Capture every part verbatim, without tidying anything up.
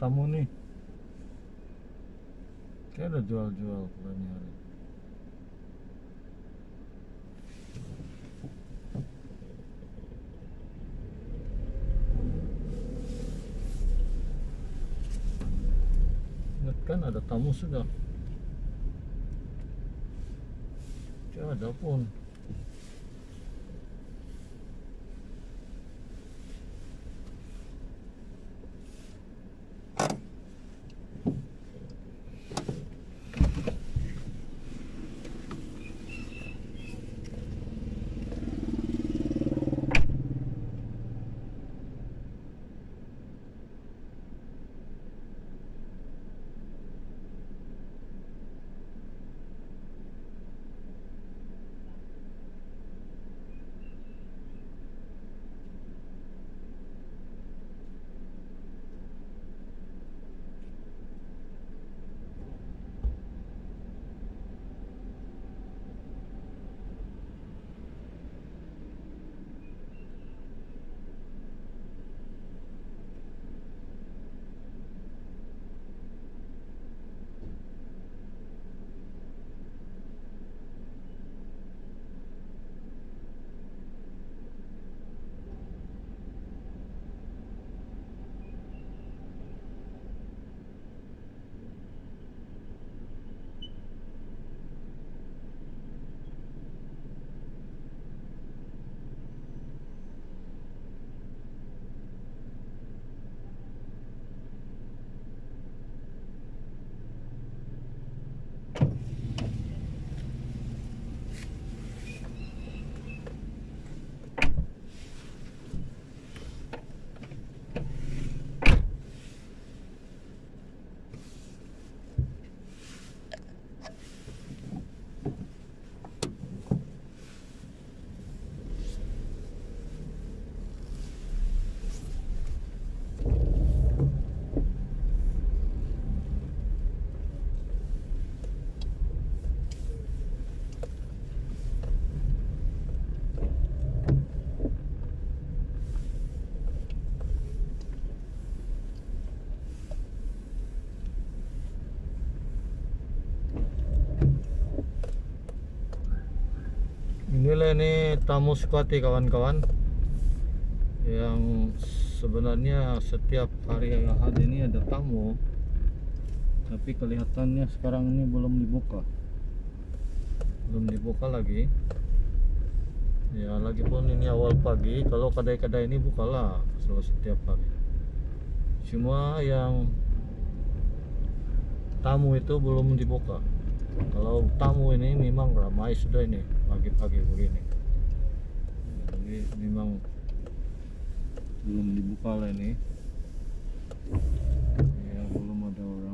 tamu nih. Kayak ada jual-jual bulannya hari. Ingat kan ada tamu sudah. Tidak ada pun. Inilah ini tamu Sukati kawan-kawan, yang sebenarnya setiap hari Ahad ini ada tamu, tapi kelihatannya sekarang ini belum dibuka, belum dibuka lagi. Ya lagipun ini awal pagi, kalau kedai-kedai ini bukalah selalu setiap hari. Cuma yang tamu itu belum dibuka. Kalau tamu ini memang ramai sudah ini pagi-pagi begini. Jadi memang belum dibuka lah ini. Ya belum ada orang.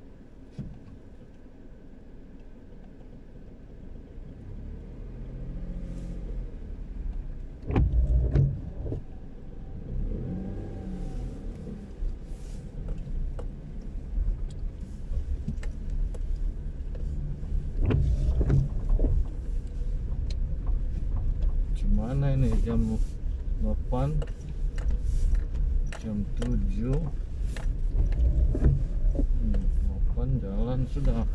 Mana ini jam delapan, jam tujuh, hmm, delapan jalan sudah.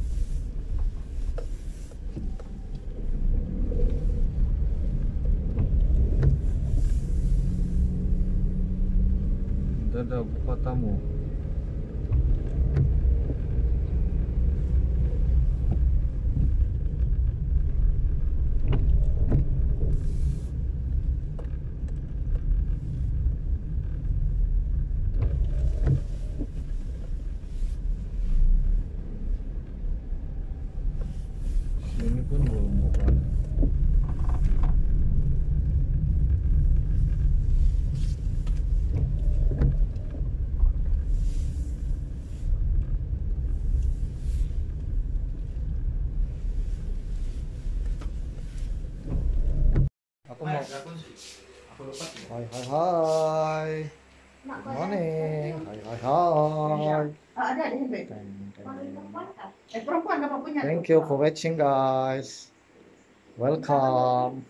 Tidak ada buka tamu. Ini pun belum buka. Aku mau. Hai hai hai. Good morning. Hai hai hai. Ada ada handbag. Eh perempuan apa punya? Thank you for watching guys. Welcome.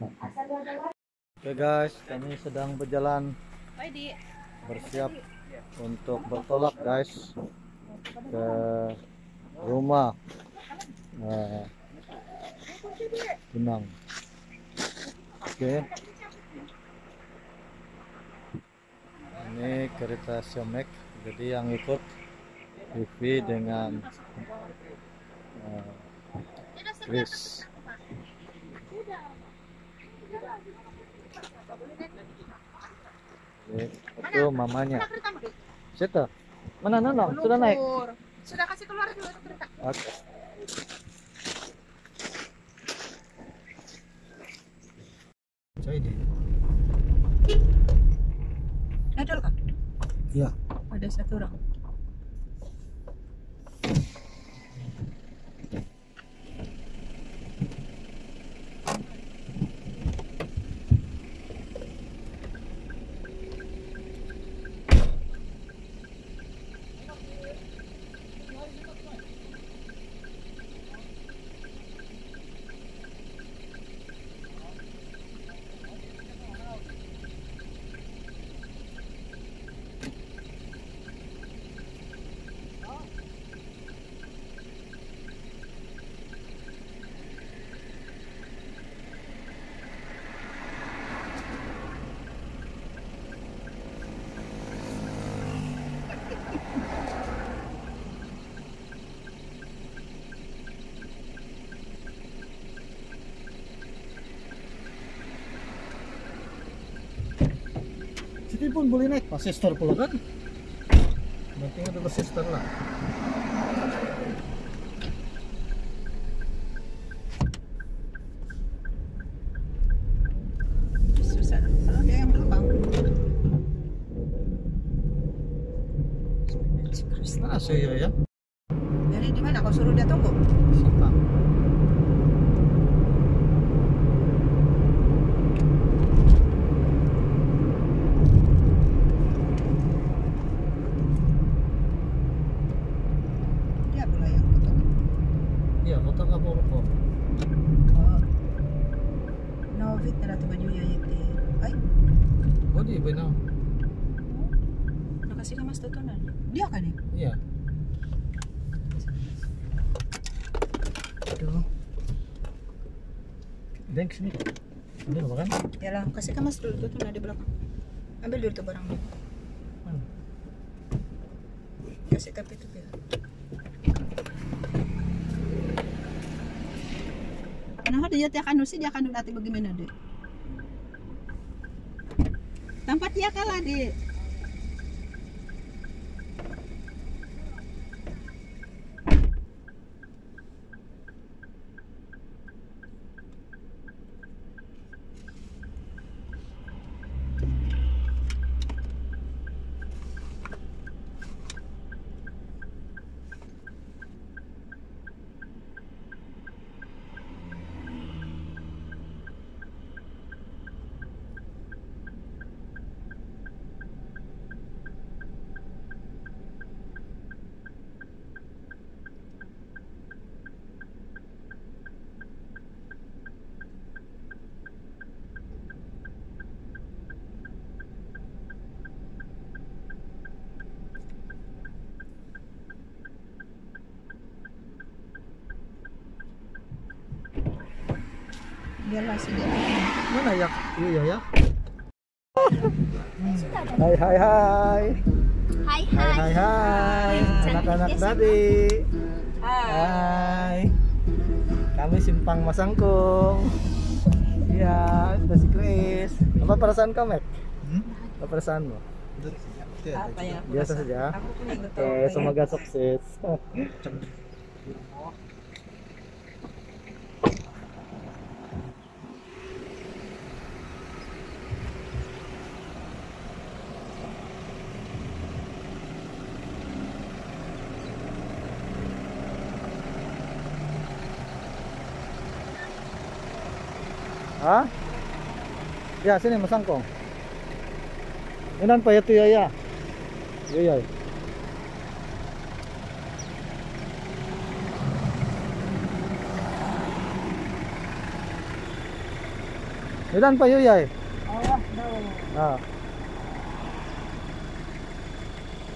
Oke guys, kami sedang berjalan bersiap untuk bertolak guys ke rumah uh, Benang. Oke. Ini kereta Xiaomek, jadi yang ikut Vivi dengan uh, Chris. Oke, itu mamanya. Situ. Mana Nono? Sudah naik? Sudah kasih keluar dulu kereta. Oke. Jadi. Ada kak? Iya. Ada satu orang. Sini pun boleh naik, Pak sister pula kan? Berarti ada sister lah. Susah. Kalau dia yang belakang. Mana sih ya? Jadi di mana? Kau suruh dia tunggu? Simpang. Dia pula yang foto. Iya, foto kamu rokok. Oh. Novit na dato baju ya yete. Ay, Oh di benar. nakasih ka mas tutunan. Dia kan ya? Iya. Aduh. Dan kesini. Ini apa kan? Ya lah, kasih ka mas dulu tutunan di belakang. Ambil dulu tuh barangnya. Mana? Kasih ka itu ya. Kenapa dia tiak anu sih dia akan nanti bagaimana deh? Tempat dia kalah deh. Biarlah sih dia. Mana ya? Iya ya. Hai hai hai. Hai Hai hai. hai hai. Anak-anak tadi. Hai. Kami Simpang Masangkung. Iya, itu si Chris. Apa perasaan kamu, Mek? Hmm? Apa perasaanmu? Apa ya? Biasa saja. Aku pun ikut Oke, semoga sukses. Hah? Ya sini Masangkong. Inan pa itu ya ya. Iya ya. Ilan pa yuyay? Oh, daw. Ah.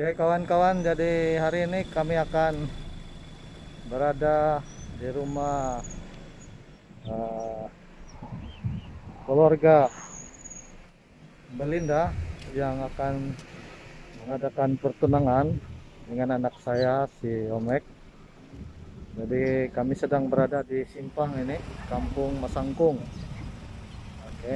Oke kawan-kawan, jadi hari ini kami akan berada di rumah uh, keluarga Belinda yang akan mengadakan pertunangan dengan anak saya si Omek. Jadi kami sedang berada di Simpang ini, Kampung Masangkung. Oke.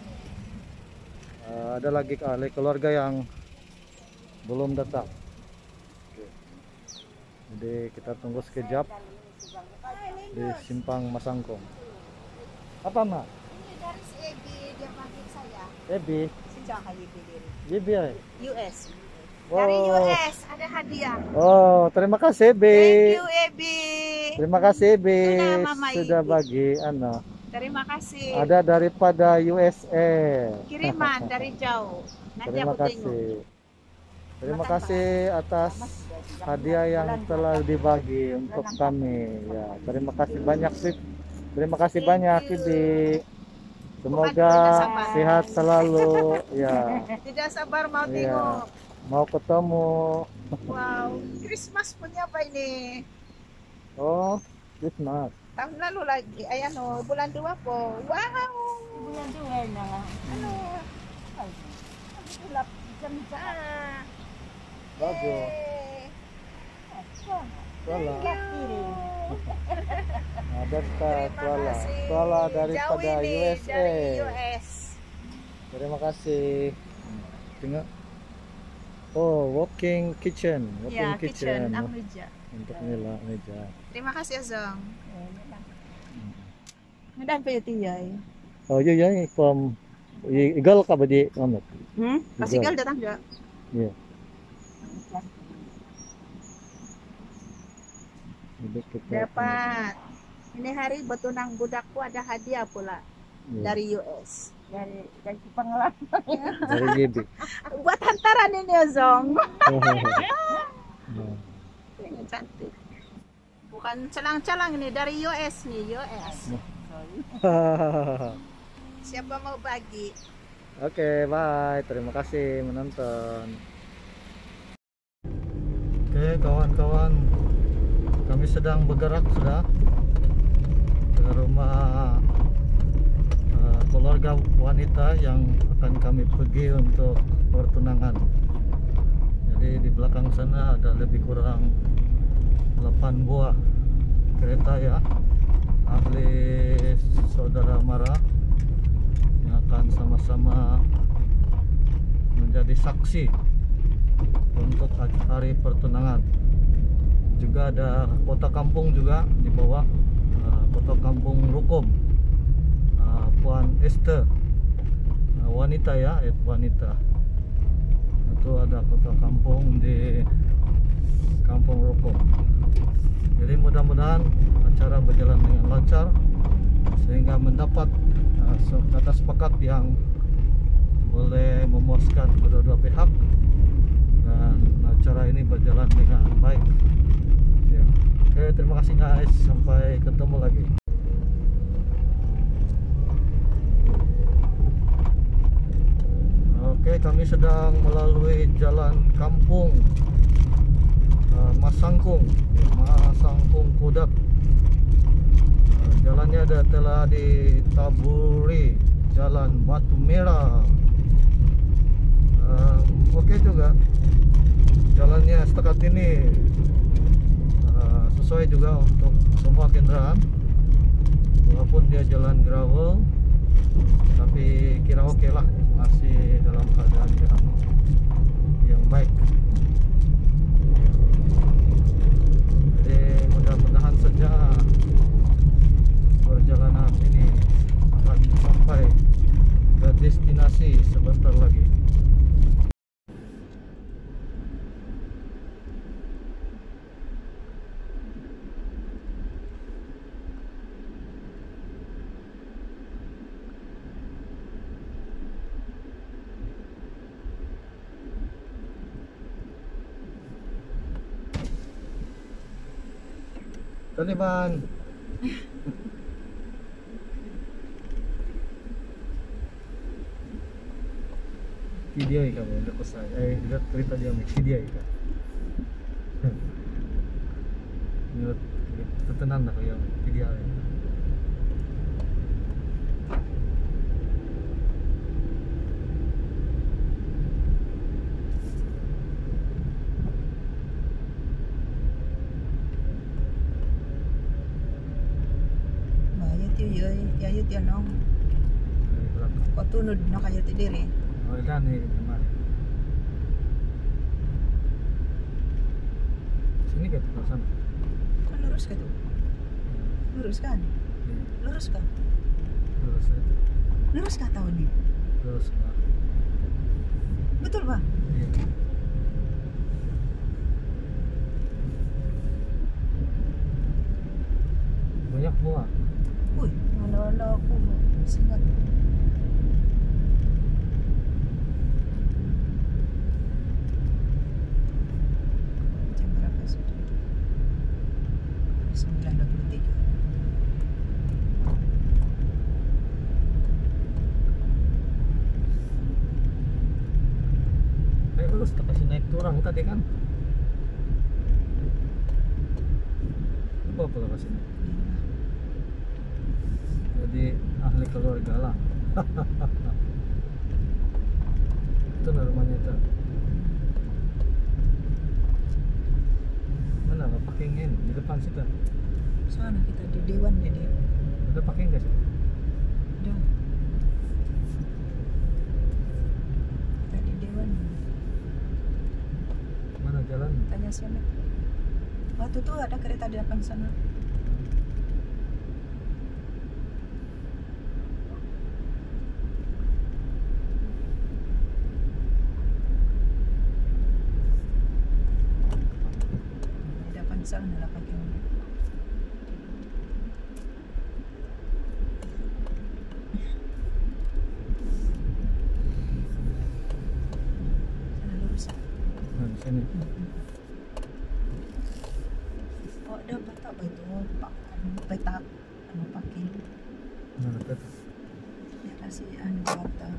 Uh, ada lagi ahli keluarga yang belum datang. Oke. Jadi kita tunggu sekejap di Simpang Masangkung. Apa mak? Ini dari si Ebi, dia panggil saya. Ebi. Sejak kali berdiri. Ebi ya? U S. Wow. Dari U S ada hadiah. Oh, terima kasih Ebi. Thank you Ebi. Terima kasih Ebi Sudah, Mama sudah Ebi. bagi ano. Terima kasih. Ada daripada U S A. Kiriman dari jauh. Nanti Terima aku kasih. tengok. Terima kasih atas hadiah yang telah dibagi untuk kami. Ya, terima kasih banyak sih. Terima kasih Thank banyak you. Ibi. Semoga Bukan tidak sabar. sehat selalu. Ya, Tidak sabar mau ya. tengok. Mau ketemu. Wow, Christmas punya apa ini? Oh, Christmas. Tahun lalu lagi, ayan o, bulan dua po. Wow! Bulan dua na. Ano? Ulap jam-jam. Ah, Bagus. yay. Suala. Kiri. Ada tas Terima suala. kasih. Suala Jauh daripada ini, U S A. dari U S. Terima kasih. Tengok. Oh, walking kitchen. Walking Ya, kitchen, kitchen. ang meja. Untuk nila meja. Terima kasih Azong. Medan pa yung tiyay. Oh, iya ya, from igal ka ba di ano? Hmm? Pasigal datang juga. Iya. Jadi kita Dapat. Ini hari betunang budakku ada hadiah pula Iya. dari U S. Dari dari pengalaman. dari Yebi. Buat hantaran ini Azong. Nah, Ini cantik. Bukan calang-calang ini dari U S nih, U S. Siapa mau bagi? Oke, bye. Terima kasih menonton. Oke, kawan-kawan. Kami sedang bergerak sudah ke rumah uh, keluarga wanita yang akan kami pergi untuk pertunangan. Jadi di belakang sana ada lebih kurang delapan buah kereta ya, ahli saudara Mara yang akan sama-sama menjadi saksi untuk hari pertunangan. Juga ada kota kampung juga di bawah, uh, kota kampung Rukom, uh, Puan Esther, uh, wanita ya, et wanita. Itu ada kota kampung di Kampung Rukom. Jadi mudah-mudahan acara berjalan dengan lancar sehingga mendapat uh, kata sepakat yang boleh memuaskan kedua-dua pihak dan acara ini berjalan dengan baik. Ya. Oke, terima kasih guys, sampai ketemu lagi. Oke, kami sedang melalui jalan kampung uh, Masangkung, Masangkung Kudat. Uh, jalannya ada telah ditaburi jalan Batu Merah. Uh, Oke juga, jalannya setakat ini uh, sesuai juga untuk semua kendaraan, walaupun dia jalan gravel, tapi kira oke lah, masih dalam keadaan yang yang baik. Jadi mudah-mudahan saja perjalanan ini akan sampai ke destinasi sebentar lagi. Taliban. video ika mo udah kusay eh udah cerita dia mo video ika menurut tetenan na kayo video ay Bayat yun yun, yayot yun nung. Patunod na kayo ti diri. oh ilan eh naman sini ka tukasan Kan lurus ka tuh? Lurus kan? Lurus ka? lurus itu Lurus ka tahun nih? lurus ka Betul ba? iya banyak buah Uy, nalala ko. Singat. Jam berapa sudah? sembilan dua puluh tiga. eh lurus tak kasih naik turang tadi kan lupa pula kasih naik jadi ahli keluarga lah itu namanya itu mana apa parkingnya di depan situ Sana kita di Dewan ya dia. ada parking nggak sih Udah. Kita di Dewan. mana jalan Tanya siapa? Waktu tuh ada kereta di depan sana. Di depan sana lah pakai. Sana lurus. nah di sini Oh, ada bata ba ito? Pak, ano, petak, ano, paking. nah dekat Ya kasi, ano, bata.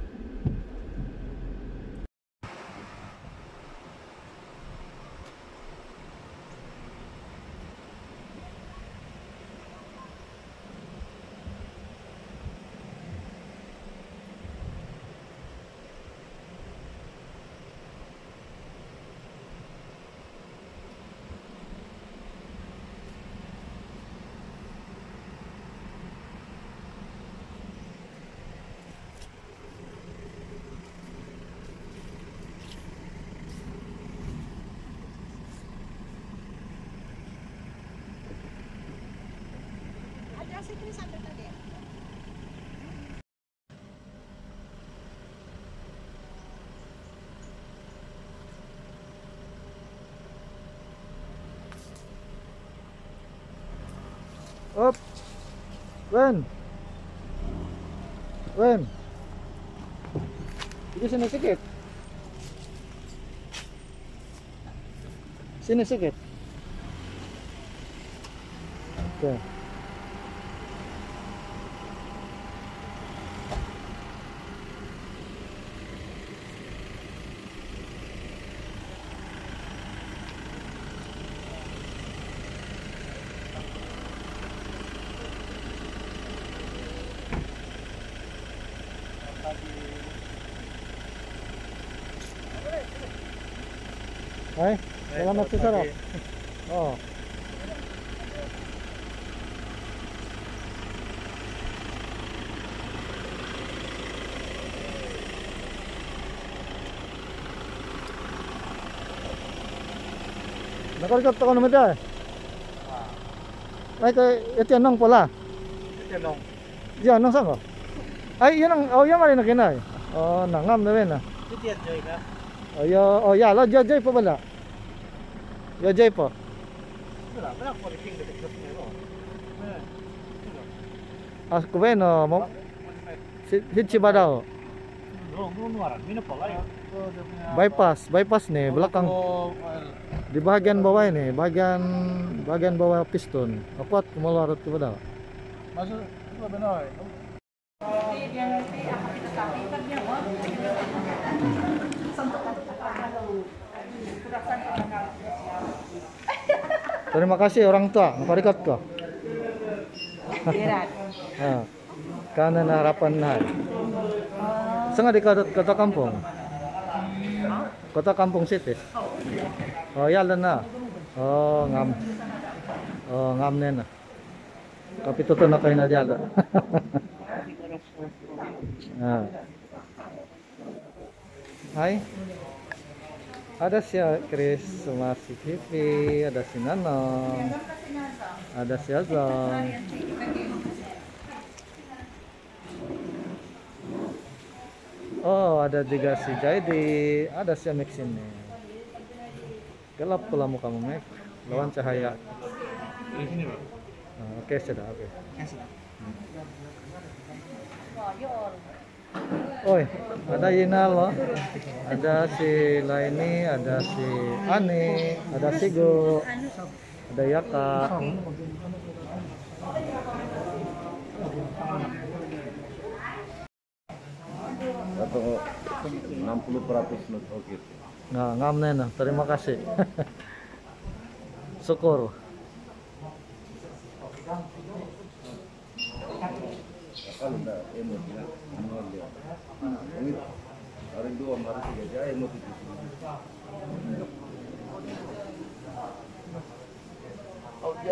Ada sih tulisan tadi. up Wen Wen itu sini sedikit sini sedikit oke Hai, selamat sesarap. Oh. Nakalikat ako naman dyan. Ay, ito yan nang pala. Ito nung. Diyan, nang saan ko? Ay, yun ang, oh, yan mali na kinay. Oh, nangam na rin ah. Ito yan, Joy ka. Oh, ya, oh, ya, lo, yo, yo, po bala. Yo, yo, po. Wala, wala ko rin king dito sa mo. Eh. Ah, kubeno, mo, hitchi ba daw? No, no, no, aran. Mino pala yun. Bypass, bypass nih, belakang. Di bagian bawah ini, bagian bagian bawah piston. Apa keluar ke bawah? Masuk, itu benar. Terima kasih orang tua, nakarikat ko. Dirat. Ah. Kana na harapan na. Saan di ka kota kampung? Kota Kampung City. Oh, yalan na. Oh, ngam. Oh, ngam na na. Kapituto na kayo na diyan. Ah. Hai. Ada si Chris Sumasi T V, ada si Nanong, ada si Azong. Oh, ada juga si Jaidi, ada si Max ini. Gelap pula mukamu, Max. Lawan cahaya. Di sini, Pak. Ah, Oke, sudah, oke. Oi, ada Yina loh. Ada si Laini, ada si Ani, ada si Go, ada Yaka. Atau enam puluh persen oke. Nah, ngamnen nah. Terima kasih. Syukur. Kalau enggak emosi ya, emosi. Ini hari dua hari tiga aja emosi. Oh dia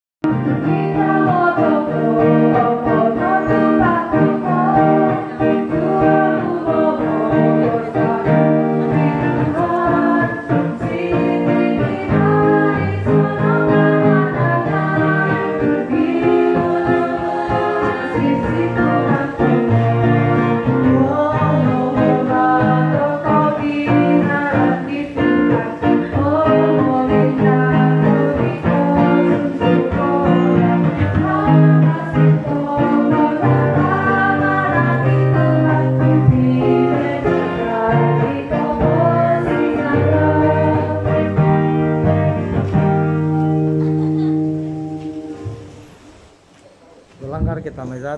Langgar kita mezat.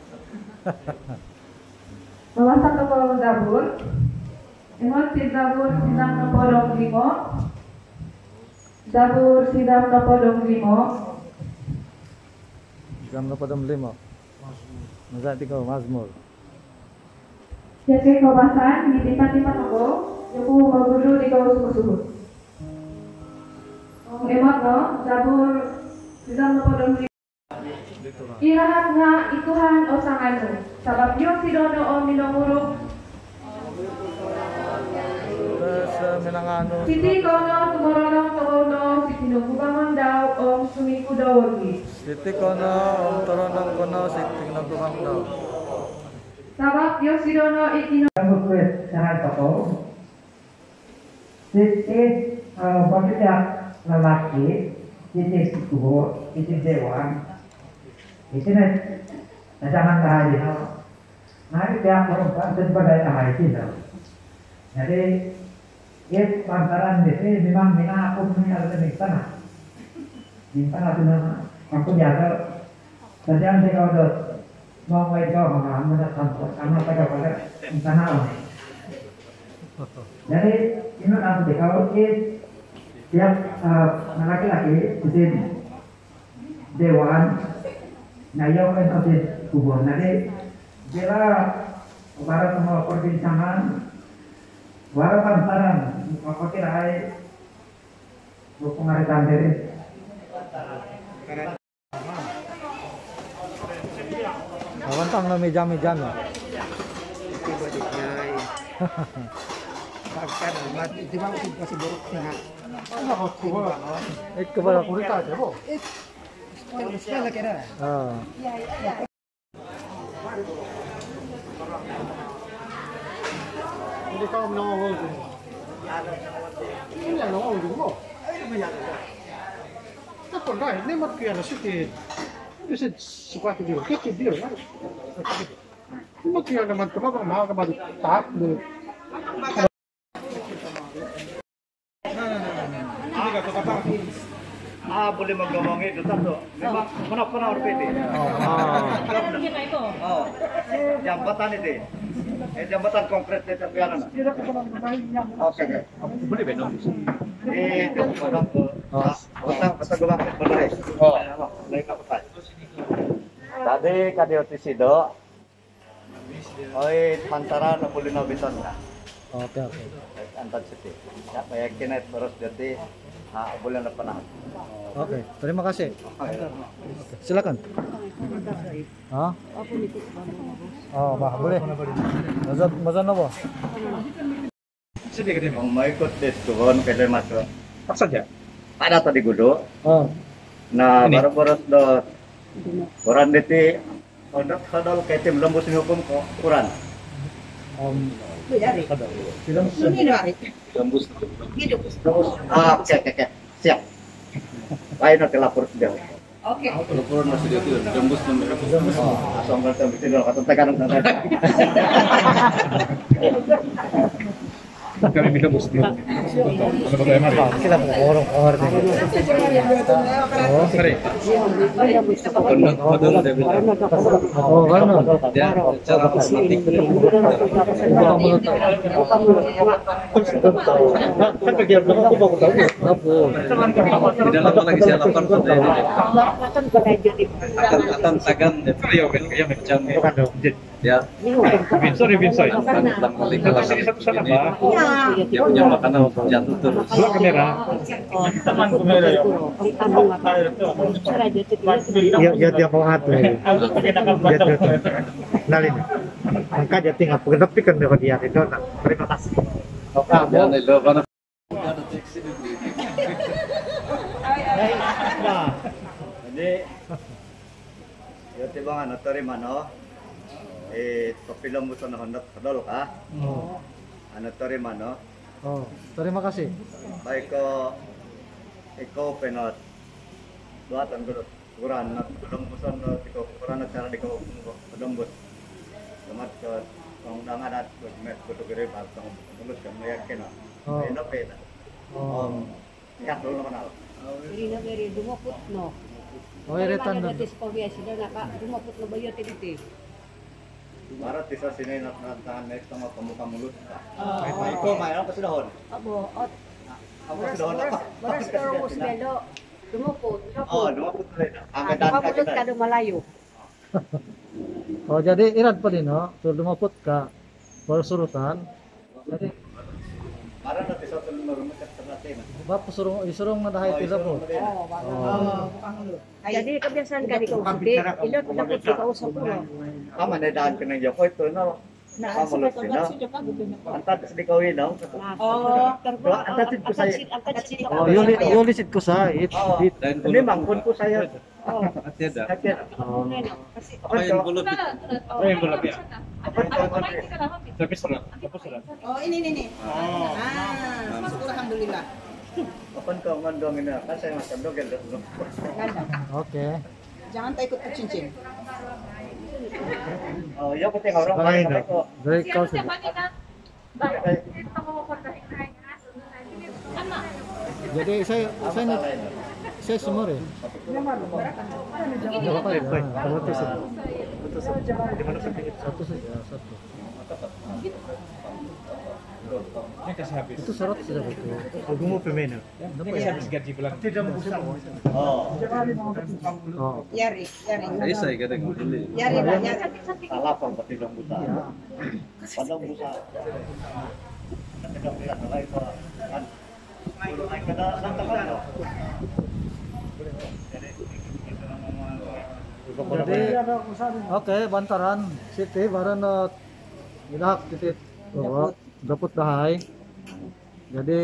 Bawa satu kolom dapur. Ingat si dapur sidang nopodong limo. Dapur sidang nopodong limo. Jam na padam lima. Mezat ikaw Mazmur. Jadi kawasan di tempat-tempat aku, aku berburu di kau suhu-suhu. Emak no, dapur sidang nopodong limo. Irahatnya ituhan o sanganu. Sabab yung sidono o minonguruk. Terus uh, minangano. Siti kono tumorolong togono si tinugubangon daw o sumiku dawagi. Siti kono om toronong kono siting nagumang daw. Sabab yung sidono itino. Buat sangat toko. Titik bagi lelaki, titik kubur, titik dewan. Itu nih, jangan tahan dia. Nanti tiap orang sebagai ahli itu. Jadi, ini lantaran di sini memang mina aku punya ada di sana. Di sana tu nama aku jaga. Sejak saya kau dah mau wajah orang mana sampai sama pada pada di sana. Jadi, ini aku dekau ini tiap laki-laki di sini dewan. Nah, yang lain habis kubur. Nanti bila barat semua perbincangan, barat pantaran, apa kira ay pengaritan diri. Awan tang na meja-meja no. Bahkan mati di mana masih buruk sehat. Eh kebal kurita aja bo. Yang sekali kira. Ah. Hindi ka nangungulit. Hindi lang nangungulit mo. Tapos na, hindi magkaya na siya. Kasi sukat dito, kaya dito. Hindi magkaya naman ito, mga mga tahap mo. ah boleh menggomong itu tahu. Memang kenapa pernah pede. Ah. Oh, jambatan itu. Eh, jambatan konkret di Tapianan. Tidak pernah bermainnya. Oke, oke. Boleh benar. Eh, itu orang ke Oh. utang pasal gua mampir benar. Oh, lain apa tadi? Tadi kadio tisido. Oi, antara enam puluh lima biton na. Oke, oke. Antar siti. Ya, yakin itu terus jadi ah bulan depan. Oke, terima kasih. Silakan. Hah? Oh, bah, boleh. Mazan, mazan apa? Sedikit ini. Mau mau ikut di turun ke masuk. Apa saja? Ada tadi gudo. Oh, Nah, Ini. baru-baru dot. Orang deti Honda kadal kayak tim lembus ini hukum kok ukuran. um, Lembus. Ah, oke oke oke. Siap. Lain nanti lapor sudah. Oke. Lapor masih dia tuh lembus lembus. Oh, langsung kan sampai tidak atau tekan tekan. Kami minta mesti. Kalau pakai mari. sila po, orang orang. Oh, Mari. oh, ano? Kan bagian belakang aku baru tahu. Apo. Di dalam lagi saya lapor sudah ini deh. Akan akan sagan Iya, kan kayak macam itu kan dong. ya. Binsoy, binsoy. Tentang kali kalau Sini satu sana, Pak. dia punya makanan jatuh terus. Belak kamera. Teman kamera ya. Ya, ya dia mau atu. Ya, dia nalin. Angka dia tinggal pengedepi kan dia dia itu. Nah, terima kasih. Ya nih lo mana Nah, jadi ya tiba ano tari mano. Eh, topi lembus na Honda kadal ka. Oh, Ano tari mano. oh, terima kasih. Baik ko ikaw penot. Buatan ko ukuran na lembusan na ikaw ukuran na cara di ko lembus. Lamat ko kung dangan at met ko to gere ba tong lembus kan yakin na. Oh. Ino pena. Oh, Um, ya dulu naman ako. Hindi na very dumapot no. oh, iritan doon. Dati sa pagbiya sila na ka dumapot na ba yun tiniti? Para tisa sinay na nantahan na ito mga pamuka mulut. May may ko may ano kasi dahon. Abo, at Ako kasi dahon ako. baras pero mo smelo. Dumapot, Oh, dumapot. lumapot ulit. Ang Ah, ganda ka dumapot ka dumalayo. Oh, jadi irad pa din, no? So, lumapot ka, para surutan. Jadi, para na tisa tuloy marunong ka sa natin. ba, pasurong, isurong na dahay tila po. Oh, bago. Oh. Jadi kebiasaan ka di ka usiti. Ilot dapat di ka usap ko. Tama na daan ka ng Joko ito na. Na Kamulut sa sila. Antat sa di ka winaw. Oh, Antatid ko sa'yo. Oh, yuli, yulisit ko sa it. Oo. it. Hindi mangkon ko sa'yo. Oh, Hati ada. Sakit. Oh, kasi Ako Apa yang ito. belum Oh, yang belum ya. Ako ito. Tapi surat. Apa surat? Oh, ini ini nih. Ah, syukur alhamdulillah. Ako ito. Ngandong ina. Kasi masam do ganda. oke. Jangan tak ikut ke cincin. Oh, yo ko tinga orang Bye, main ko. Dari kau saja. Jadi saya saya saya semua ya. Berapa ya? Kalau itu satu. Satu saja satu. Ini kasih habis. Itu syarat sudah betul. Aku mau pemain. Kasih habis gaji bulan. Tidak bisa. Oh. Oh, Yari, yari. Saya saya kadang beli. Yari banyak. Salah pang pati dong buta. Padang busa. Tidak bisa salah itu. Kan. Ay kada santa ka. jadi oke Bantaran City baru na ilahak titit oh, dapot dahay. Jadi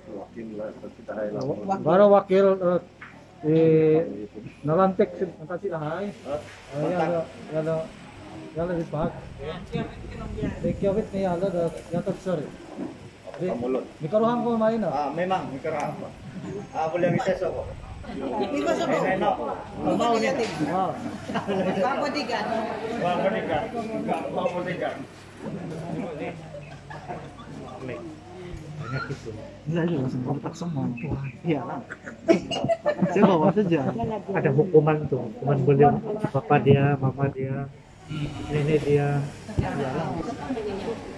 baru wakil uh, eh, nalantik si si dahay. Ay ano ano yalo di pag. Dekyawit ni yalo da yatot sorry. Pamulot. Mikaruhan ko main na. Ah, memang mikara apa. Ah, boleh bisa ko. Ikaw sa Ay na. Mau ni yatin. Wow. Bago digan. Bawa nikah. Bawa nikah. Banyak itu. Enggak juga langsung kontak semua. Iya lah. Saya bawa saja. Ada hukuman tuh. Hukuman beliau. Bapak dia, mama dia, nenek dia. Iya lah.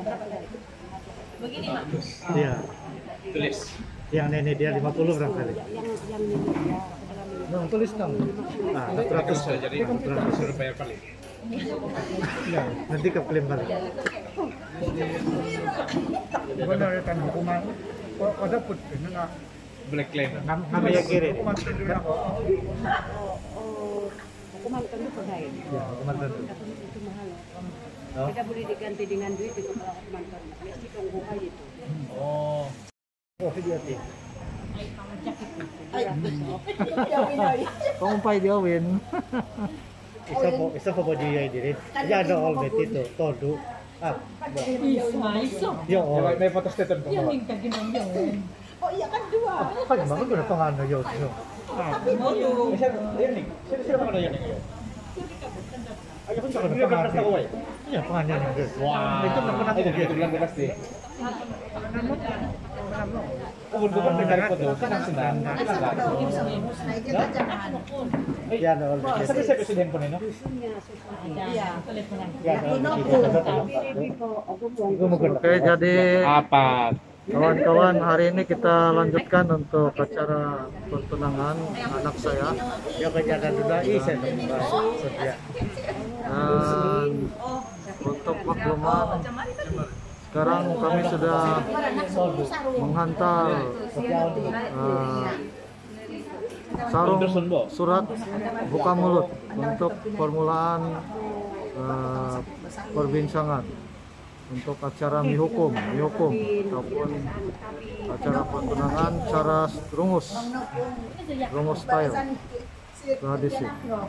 Begini, Mak. Iya. Tulis. Yang nenek dia lima puluh berapa kali? Yang yang ini dia. Nong, tulis dong. Ah, empat ratus. Bisa jadi suruh bayar paling. Ya, nanti ke klaim balik. Benar kan hukuman. Kok ada put ini nggak Black claim. Kami yang kiri. hukuman sendiri apa? Oh, oh, hukuman kan itu lain. Ya, hukuman tentu. Itu mahal. Oh. Tidak boleh diganti dengan duit itu kalau hukuman kan. Mesti tunggu aja itu. Oh. Oh, video ti. Kung pay dia win. Isa po, isa po ba diya diri? Ya ada all bet itu, todo. Ah, yo. May, may photostated pa ba? Oh iya kan dua. Pag mga guna pang ano yo. yo. Siya, yan ning. Sino sino ka na yan ning? Ayo kan pang ano. Ya, pang ano yung girl. Wow. Ito na pala. Ay, dito lang bukas eh. Kung bukan dengar ko do, kanang sinan. Ya, no, all bet. Sabi sa presidente po nino? Iya. Ya, no. Oke, jadi Apat. kawan-kawan, hari ini kita lanjutkan untuk acara pertunangan anak saya. Ya kanya duda isa no. Sedia. Dan untuk maklumat, sekarang kami sudah menghantar uh, sarung surat buka mulut untuk permulaan uh, perbincangan untuk acara mihukum, mihukum ataupun acara pertunangan cara rungus, rungus style tradisi.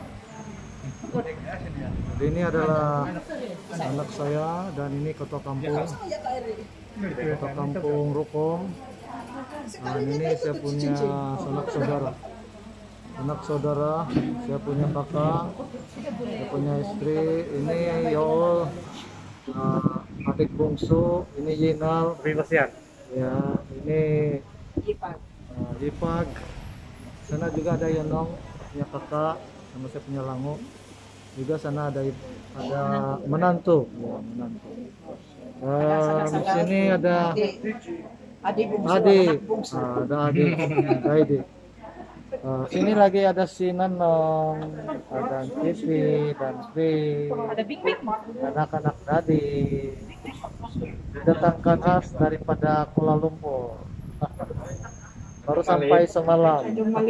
Jadi ini adalah anak saya dan ini ketua kampung, ketua kampung Rukom. Dan ini saya punya sanak saudara, anak saudara, saya punya kakak, saya punya istri. Ini Yol, uh, adik bungsu, ini Yinal, Privasian. ya ini uh, Yipag. Sana juga ada Yonong, punya kakak, sama saya punya Langu. Juga sana ada ada menantu, ya, menantu. Uh, di sini ada Adik bungsu. adik, uh, ada adik, ada adik. Uh, sini lagi ada si Nanong, ada Cipi dan Sri, anak-anak tadi didatangkan khas daripada Kuala Lumpur. Baru sampai semalam.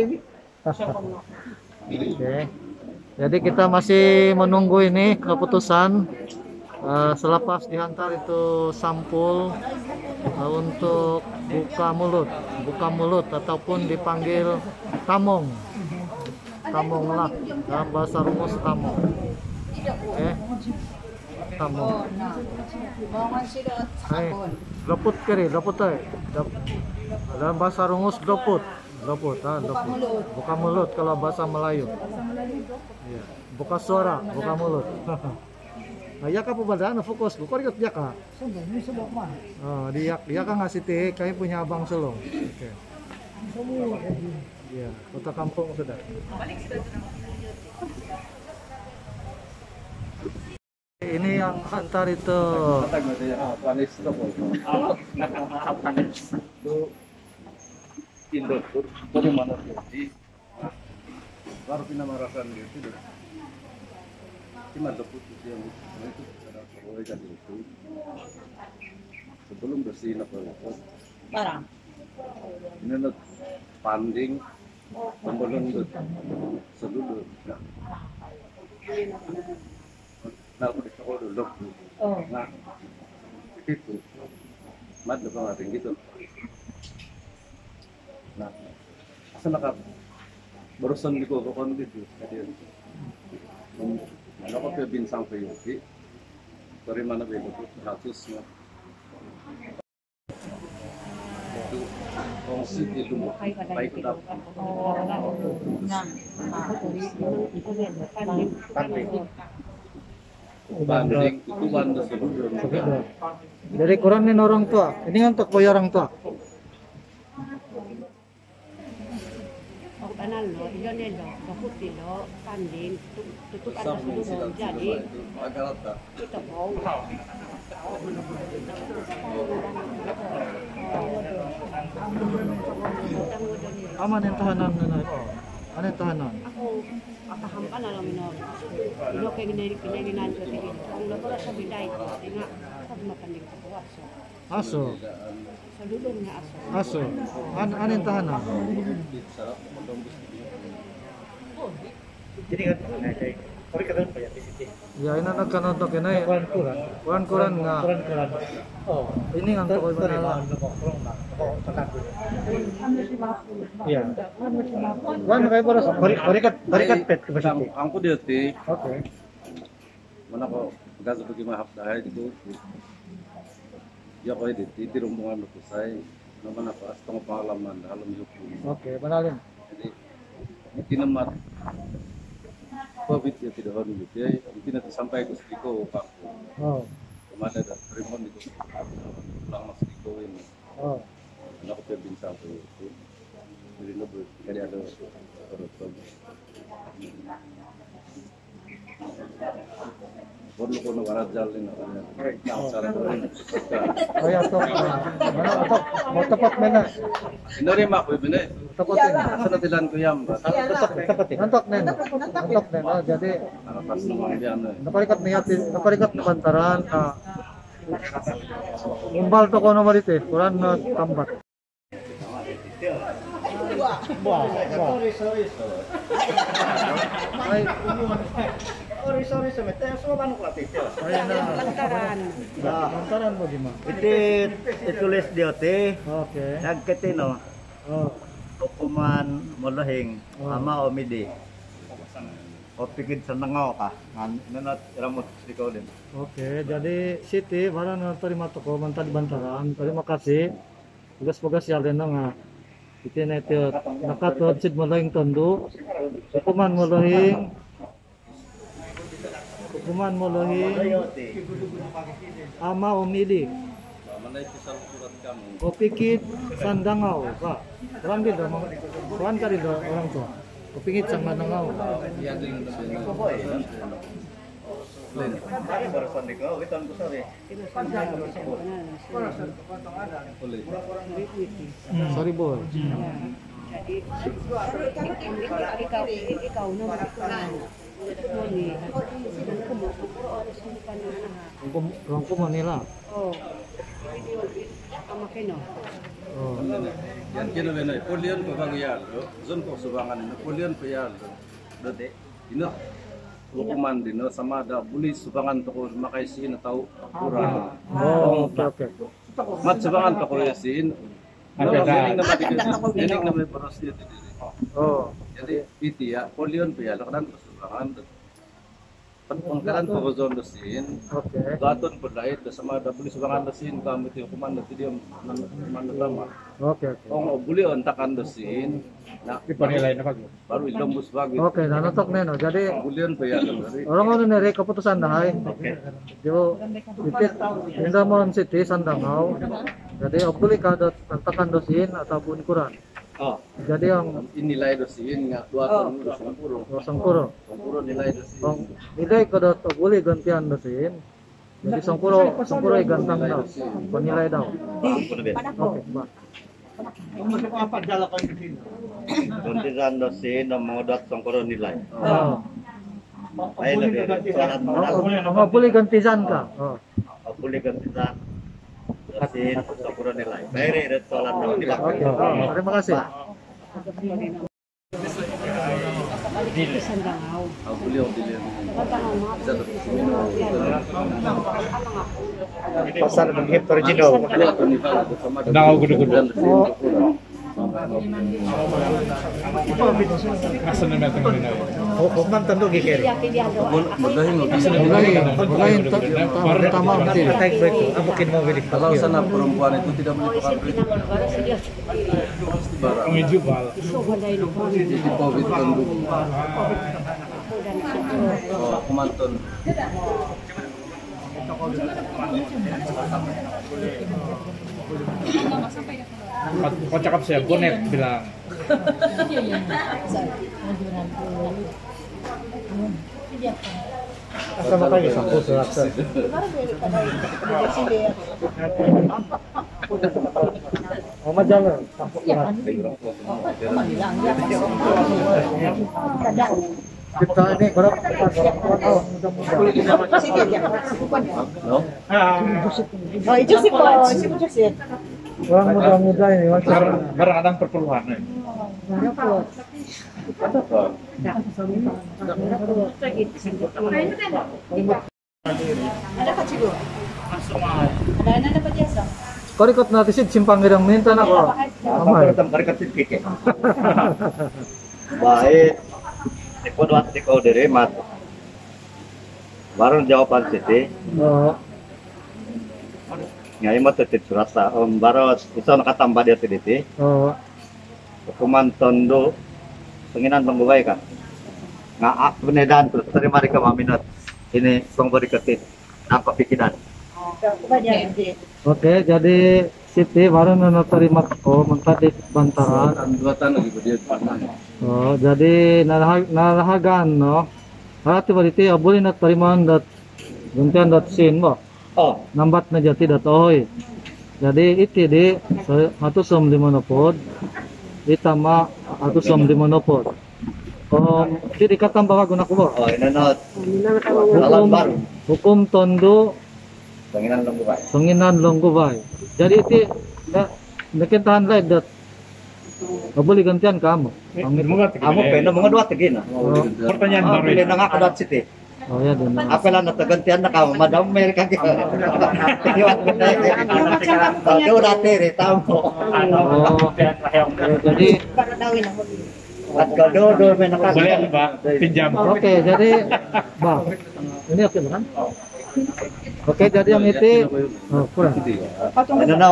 Oke, jadi kita masih menunggu ini keputusan. Uh, selepas dihantar itu sampul uh, untuk buka mulut, buka mulut ataupun dipanggil tamong, tamong lah dalam bahasa rumus tamong. Oke, tamong. Hai, doput kiri, doput eh. Dalam bahasa rumus doput, doput, ah, doput. Buka mulut kalau bahasa Melayu. Iya. Buka suara, buka mulut. Ayah ka po ba daan? Fokus, buka rin ya ka. Oh, dia dia kan ngasih teh, kami punya abang sulung. Oke. Iya, kota kampung sudah. Ini yang antar itu. Indo, dari mana sih? Baru pinamarasan gitu. Cuma ada putus yang itu ada boleh jadi itu sebelum bersih nak Barang. ini nak panding pembelum itu seluruh nah aku di sekolah dulu nah itu mat depan ada gitu nah asal nak barusan di kau kau gitu jadi Ano ko binsang pa yun? Sorry man na ba ito? Hatos na. Ito, kung sige lumo, paik na. Banding, itu banda sebelum. Dari Quran ini orang tua. Ini untuk boy orang tua. anal lo, ilo nelo, bakut nilo, panding, tutup atas dulu. Jadi kita mau. Aman yang tahanan na ito. Ano yung tahanan? Ako, paham ka na lang ino. Ino kaya ginaginahan ko tingin. Ang labara sa biday, tinga, pag mapanding sa kawaso. Aso. Sa lulong na aso. Aso. An ano yung tahanan? Jadi kan, nah, kayak, kori ka doon pa yan, di Ya, ina nagkanoto kinay. Kuran-kuran. Kuran-kuran nga. Kuran-kuran. Oh, Ini ang tukoy sorry, ba maaf, na? nako, kurang na. Nako, tatak ko. Iya. Wan kay boros. Kori, kori kat, kori kat pet ke Ang basiti. angko dito, Oke. mana ko gaso bagi mahap dahil dito. Ya ko dito, di rumbungan ko say naman ako as tong pangalaman dalam hukum. Oke, manalin. Jadi itinamat COVID ya tidak harus gitu ya. Mungkin nanti sampai ke Stiko Pak. Oh. Kemana ada Tremon itu pulang mas Stiko ini. Oh. Aku perbincangan tuh itu. Jadi lebih kali ada orang Perlu kono warat jalin namanya. Cara ini. Oh ya, tok. Mana tok? Mau tepat mana? Sindari mak ko bine. Tepat ini. Sana tilan ko yam ba. Tepat, tepat ya. Nantok nen. Nantok nen. Oh, jadi Narapas naman yan. naparikat niya naparikat na bantaran na Umbal to kono marite, kuran na tambat. Wah, wah. Ay, Sorry, sorry, semeter semua kan kuat itu. ay na. Lantaran. Nah, bantaran mo di ma. Itu ditulis di O T, Okay. nagketino, Oh. hukuman molahing, Oh. ama o midi. O pikid sa nangaw ka, nanat ramot di ko din. Oke, jadi Siti barang na terima toko manta di bantaran. Terima kasih. Tugas-tugas ya lena nga. Iti na ito nakatod sid mo lang tondo. Hukuman mo lahing. Hukuman mo lahing. Ama umili. Mana itu salah surat kamu. O pikit sandangaw ka. Kurang din do, kuan ka din do orang tua. O pikit sandangaw. Iya ding sini. Ay, barasan di ko, witan ko sorry. Boleh. Sorry boy. Jadi, ikaw, ikaw naman ito na. Muli, kumusukro oras mo pa na na. Kurang ko Manila. Oh, ama kino. Oh. Yan kino bena. Polion ko bang yalo. Zon ko subangan. Polion ko yalo. Dode. Ino. Hukuman dino sama ada buli subangan toko makai sin atau kurang. Oh, oke oke. Mat subangan toko yasin. Ada ini nama di ini nama paras dia. Oh. Jadi itu ya polion pe ya kan subangan. Pengkaran toko zon dosin. Oke. Gaton berlait sama ada buli subangan dosin kami itu hukuman nanti dia manutama. Oke oke. Oh buli ontakan dosin. Nah, Penilaian apa? baru ilembus bagus. Oke, nanotok neno. Jadi Bulian pa yan. orang orang nere keputusan dahay. Jo titit inda mo city sandangaw. Jadi opuli ka dot tantakan dosin ataupun kurang. Oh, Jadi ang inilay dosin nga dua ton dosin puro. sangkuro. Puro nilay dosin. Ang nilay ka dot opuli gantian dosin. Jadi sangkuro sangkuro ay gantang daw. Panilay daw. Oke, ba. Dontisan dosin na modot sangkoro nilai. Oh. Ay lebih sangat Ang opuli gantisan ka. Oh. Apuli gantisan dosin sangkoro nilai. Bayri red solat na Oke, dipakai. oh, terima kasih. Isang dangaw. Ang buliw dili. Tangaw mga Isa to sino. Pasar ng original. Dua ton nilay sama. Nakaw gudu-gudu. Asa na natin mo na. Hukuman tando gikeri. yakin dia doa. Mudahin mo. Mulai mulai pertama nanti. Take break ko. Amo kin mo bilik. Kalau sana perempuan itu tidak boleh pakai beli Pinangal para sa Diyos. barang. Medyo bal. So, banday no po. Jadi covid kan dulu. Ako dan siguro. Oh, kumanton. Kau cakap saya bonet bilang. Sama kayo sa puso rasa. Oh, majalan. Sampo surat. Kita ini berapa? Oh, mudah-mudahan. Oh, itu sih po, itu po sih. Orang muda-muda ini macam Kadang-kadang perpuluhan. Ada pa cigo? Ada na dapat jasa. Korikot natin si simpang irang minta na ko. Apa kita mereka tipik ya? Baik. Iko dua tiko dari mat. Baru jawaban siti. Oh, Ngai mah tetep surasa. Om baru bisa nakatambah dia tadi. oh. Hukuman tondo penginan mengubah kan. Ngaak benedan terus terima mereka maminat. Ini pengberi ketit. Apa pikiran? Oke, jadi Siti baru nana terima ko mentah di bantaran. Dua tanah gitu dia panah. Oh, jadi narah- narahagan no. Hati berarti abuli na terima dat gantian dat sin mo. Oh, Nambat na jati dat oy. Jadi iti di satu som lima nopod. Itama satu som lima nopod. Oh, jadi katang bawa guna ko ba? oh ini not. Alam baru. Hukum tondo Penginan mengubah. Penginan Longgubay. Jadi iti na nakintahan lain dat abuli gantian kamu. Amo peno mga dua tigina. Pertanyaan Oh, baru pilih ini. na nga kadat siti. Oh ya din. Apa lang natagantian na ka, Madam America ka. Iwan ko na yun. Ikaw dati rin, tamo. Oh, jadi At kadodo may Boleh nakakita. ba? Pinjam. oke, jadi bang, ini oke bukan? Oke, jadi yang itu oh, kurang. Ano na?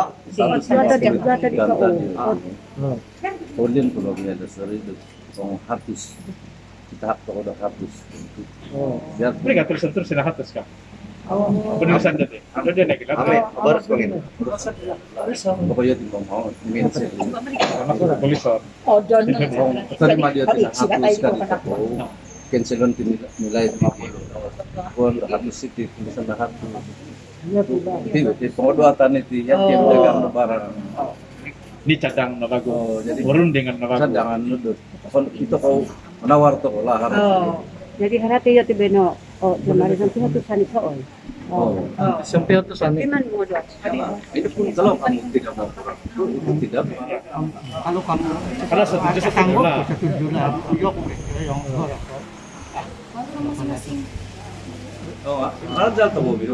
Oh, Ulin ko lagi ada seri itu. Kong hapus. Kita hap ko udah hapus. oh. Biar Mereka tulisan-tulis na hatas ka. Penulisan dati. Ano din lagi lang? Ame, baru pengin. pokoknya timbang mau dimensi. Tulisan. Terima dia tidak hapus kan itu. Cancelon nilai tinggi. Pun hapus sih tulisan hapus. Itu di pengodoatan itu yang dia dagang lebaran. Di cadang na bago. Oh, jadi Urun dengan na kan bago. jangan nudut. Kon itu kau menawar tuh lah harus. Oh. Jadi harati yo tibeno. Oh, lemari sampai satu sani soal. Oh. Sempil tuh sani. Iman mo dua. Itu pun kalau kamu tidak mau itu tidak. Kalau kamu Kalau satu juta satu juta. Oh, ada tuh mobil.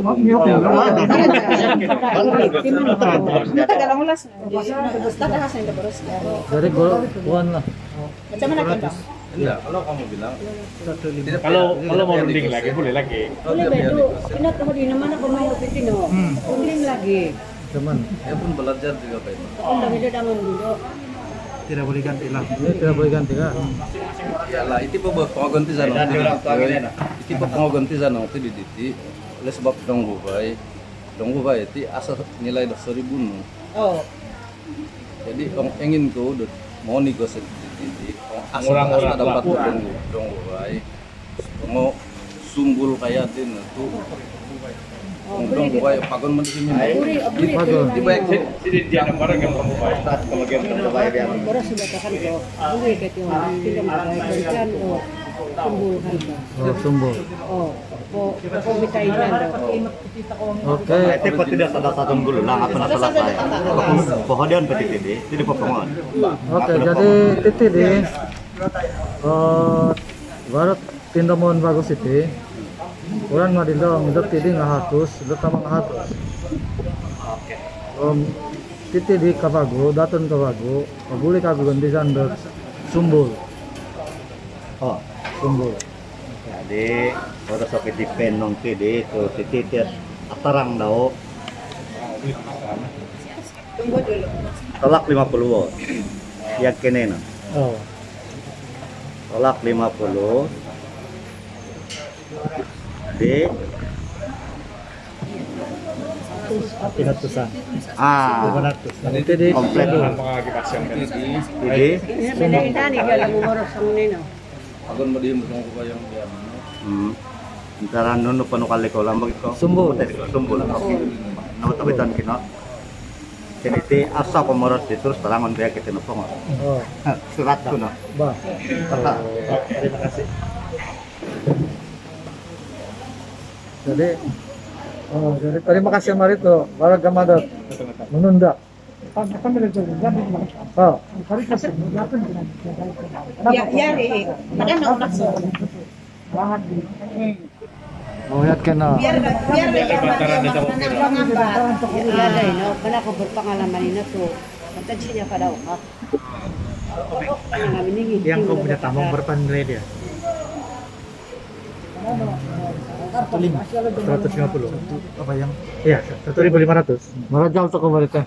dari gol buan lah. Macam mana kita? Enggak, kalau kamu bilang tidak Kalau kalau mau runding lagi boleh lagi. Boleh bedo. Ina tahu di mana ko may opitino. Uling lagi. Cuman ya pun belajar juga Pak. Kung dahil dangan dulu. Tidak boleh ganti lah. ini tidak boleh ganti kan? Ya lah, itu bawa pengaganti sana. Dan orang tua gini, Itu bawa pengaganti sana itu di diti. Oleh sebab dong bubai, dong bubai itu asal nilai dah seribu nu. Oh, Jadi orang ingin kau udah mau nih kau sedikit. Asal Orang-orang asal dapat pelaku. dong dong bubai. Mau sumbul kayak din itu. Dong bubai pagon mesti Uri, aburi. Bagus. Di baik Jadi dia ada barang yang kamu bayar. tas kemudian terbayar biar. Bara sudah tahan ko. Uri kay tiwa. Tidak makai kancan o. Tumbul halba. Oh, sumbul. Oh, po po bitay na daw. Oke. Itu pun tidak salah satu dulu lah apa nak salah saya. Pohon petit ini, tidak potongan. Oke, jadi titi di eh baru tindak mohon bagus itu. Orang nggak dindong, udah titi nggak hatus, udah tambah nggak hatus. Om titi di kabago, datun kabago, kabuli kagu ganti sandal sumbul, Oh, sumbul. jadi kalau sampai di penong kiri itu titik atarang dao. Tolak lima puluh watt. Yang kene na. Oh, Tolak lima puluh. Di Pinatusan. Ah, lima ratus. Nanti di komplit. Jadi, Pinagdani ka lang umurot sa nino. Agon mo din mo kung kaya yung diyan. hmm. Antara nuno panu kali ko lambag ko. Sumbul. Sumbul. Nama tabitan kino. Kiniti asa pemoros di terus talangon dia kita nopong. Oh, Surat kuno. bah. Oh, terima kasih. Jadi, oh, jadi terima kasih Marito. Waragamadat menunda. Oh, Ya, yari. Padahal nggak langsung. oh ya kena. Biar biar mereka menggambar. Ya ada no, kana ko berpengalaman ini tuh. Kata siya ka daw ka. yang kau punya tamu berpandai dia. seratus lima puluh. Apa yang? Iya, satu ribu lima ratus. Marajal to ko barita.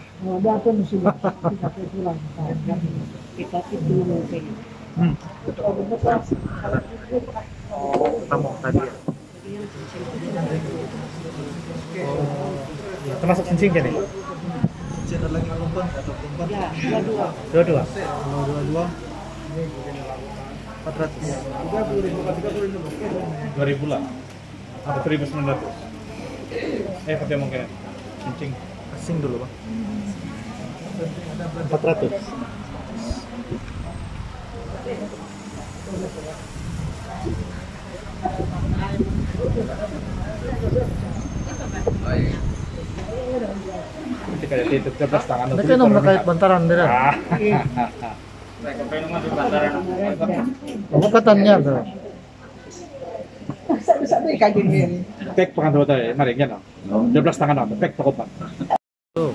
Kita itu mungkin. Hmm. Tamu tadi ya. Oh, ya, termasuk cincin kan ya? Ya, dua-dua. Dua-dua. Dua-dua. empat ratus. Dua ribu lah. Satu ribu sembilan ratus. Eh, tapi mungkin cincin. Asing dulu, Bang. empat ratus. Ketika dia tiga belas tangan. Mereka nang nakait bantaran dira. Apa katanya bro? Pek pengantin hotel, mari yan no. dua belas tangan ako, pek pakopan. Oh.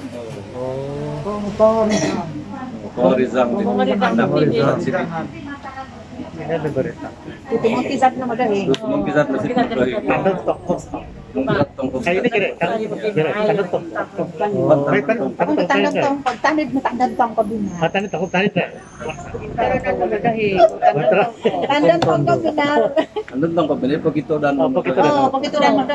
Kalau Rizang di Anda Rizang sini. Ini ada berita. Itu mengkisat nama dah. Terus mengkisat masih dari Ada toko. mengkisat tongkos. Kayak ini kira, kan kira ada toko. Bantang. Baik kan? Ada toko. Tandang tong, tandang tandang tong ko bina. Matanya toko tadi teh. Tandang tong ko bina. Anda tentang pembeli begitu dan Oh, begitu. Oh, begitu dah mo dah.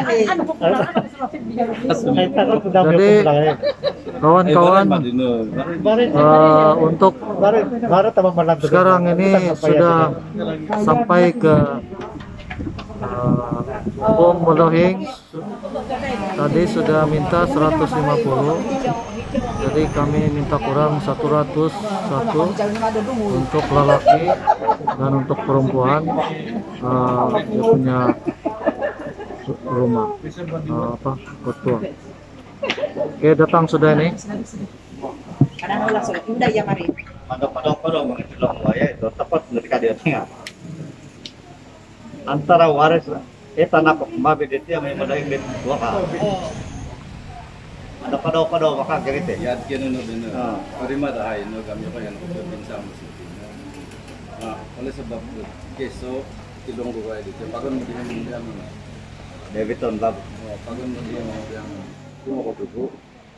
Jadi kawan-kawan eh, untuk baru baru tambah malam sekarang ini sudah sampai ke uh, Bom Melohing. Tadi sudah minta seratus lima puluh, jadi kami minta kurang satu ratus satu untuk lelaki dan untuk perempuan. Uh, dia punya rumah uh, apa betul. Oke, datang sudah ini. Kadang langsung indah ya mari. pada-pada mengenai long waya itu tepat ketika dia tengah. Antara waris eh tanah pemabe dia yang memadain di dua kali. Ada pada-pada maka gitu ya. Ya kian no benar. Terima dah no kami apa yang kita bincang mesti. Nah, oleh sebab itu keso tilong gua itu pagon dia dia mana. Debiton lab. Pagon dia yang mau dulu.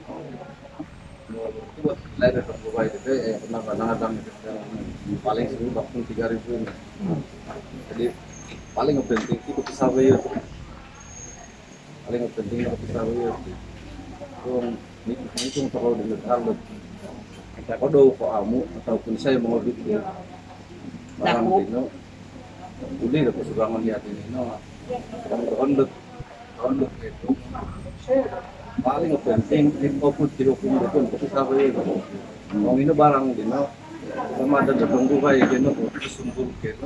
Itu lain dari gua itu eh kenapa ngadang itu paling seru waktu tiga ribu. Jadi paling penting itu pesawat itu. Paling penting itu pesawat itu. Kung itu kalau dengan harga kita kodo ko amu ataupun saya mau bikin barang dino uli dapat subangan lihat ini no konduk konduk itu paling penting itu pun tidak punya itu untuk pesawat itu mau ini barang dino sama ada tunggu kayak dino sumbul gitu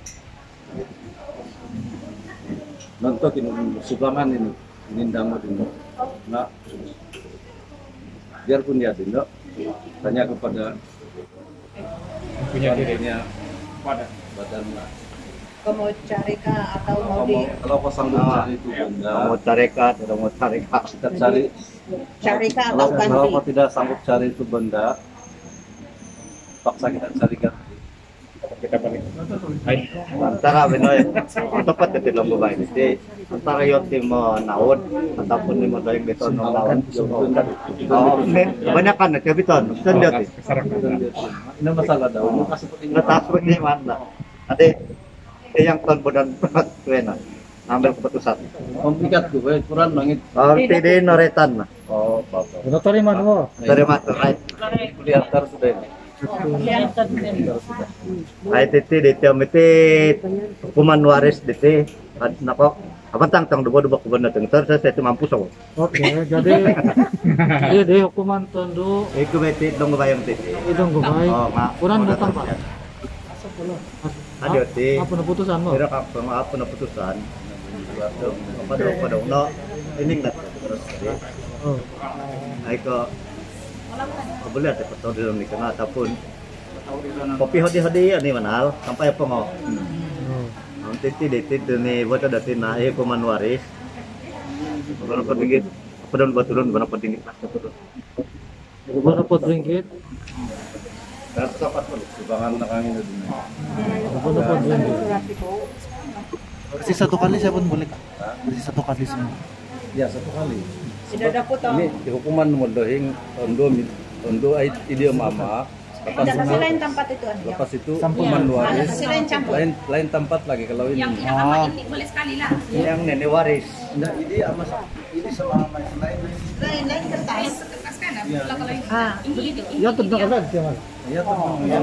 nonton ini subangan ini nindang dino nah biarpun dia tidak tanya kepada punya dirinya pada badan Kau mau cari kah atau mau kalau di kalau kau sanggup cari itu benda Mau tarekat, atau mau tarekat. kita cari cari kah kalau atau kalau ganti? kau tidak sanggup cari itu benda paksa kita cari ganti kita balik. Hai. Antara benoy tepat ke dalam gua ini. Jadi antara yoti mau naud ataupun di mau dari beton mau naud. Oh, banyak kan ya beton. Beton dia. ini masalah dah ini kasih penting Letak seperti mana? Ada yang tahun bodan berat kena ambil keputusan. komplikat tuh baik kurang langit Oh, tidak noretan. oh apa-apa. Udah terima dulu. Terima right. Kuliah antar sudah ini. Ay titi dito miti hukuman waris diti. At nako, apa tang tang dubo dubo kuban natin. Ter saya itu mampu so. Oke, jadi jadi hukuman tundu Iku beti dong bayang titi. idong gubay. Oh, ma. Kurang datang Pak. Adio ti. Apa putusan mo? Kira ka apa na putusan. Apa daw pa daw no. Ining na terus. Oh. Ay ko boleh ada foto di dalam nikah ataupun kopi hodi-hodi ya nih manal sampai apa mau nanti titit ini buat ada tina eh kuman waris berapa ringgit apa daun batu daun berapa ringgit Berapa ringgit? Seratus empat puluh sumbangan nakangin na din. Berapa ringgit? Bersih satu kali saya pun boleh kak? Bersih satu kali semua. Ya satu kali. Sudah dapat tahu. Ini hukuman mo dohing ondo ondo ay idiom mama. Lepas Kasi itu, lain tempat itu ada. lepas itu hukuman waris. Kasi lain campur. Lain lain tempat lagi kalau ini. Yang pinakama ini boleh sekali lah. yang nenek waris Enggak, ini sama ini sama sama yang lain. Lain lain kertas. Kertas kan? Iya. Ah, begitu. Ya tentang apa sih Mas? Iya tuh.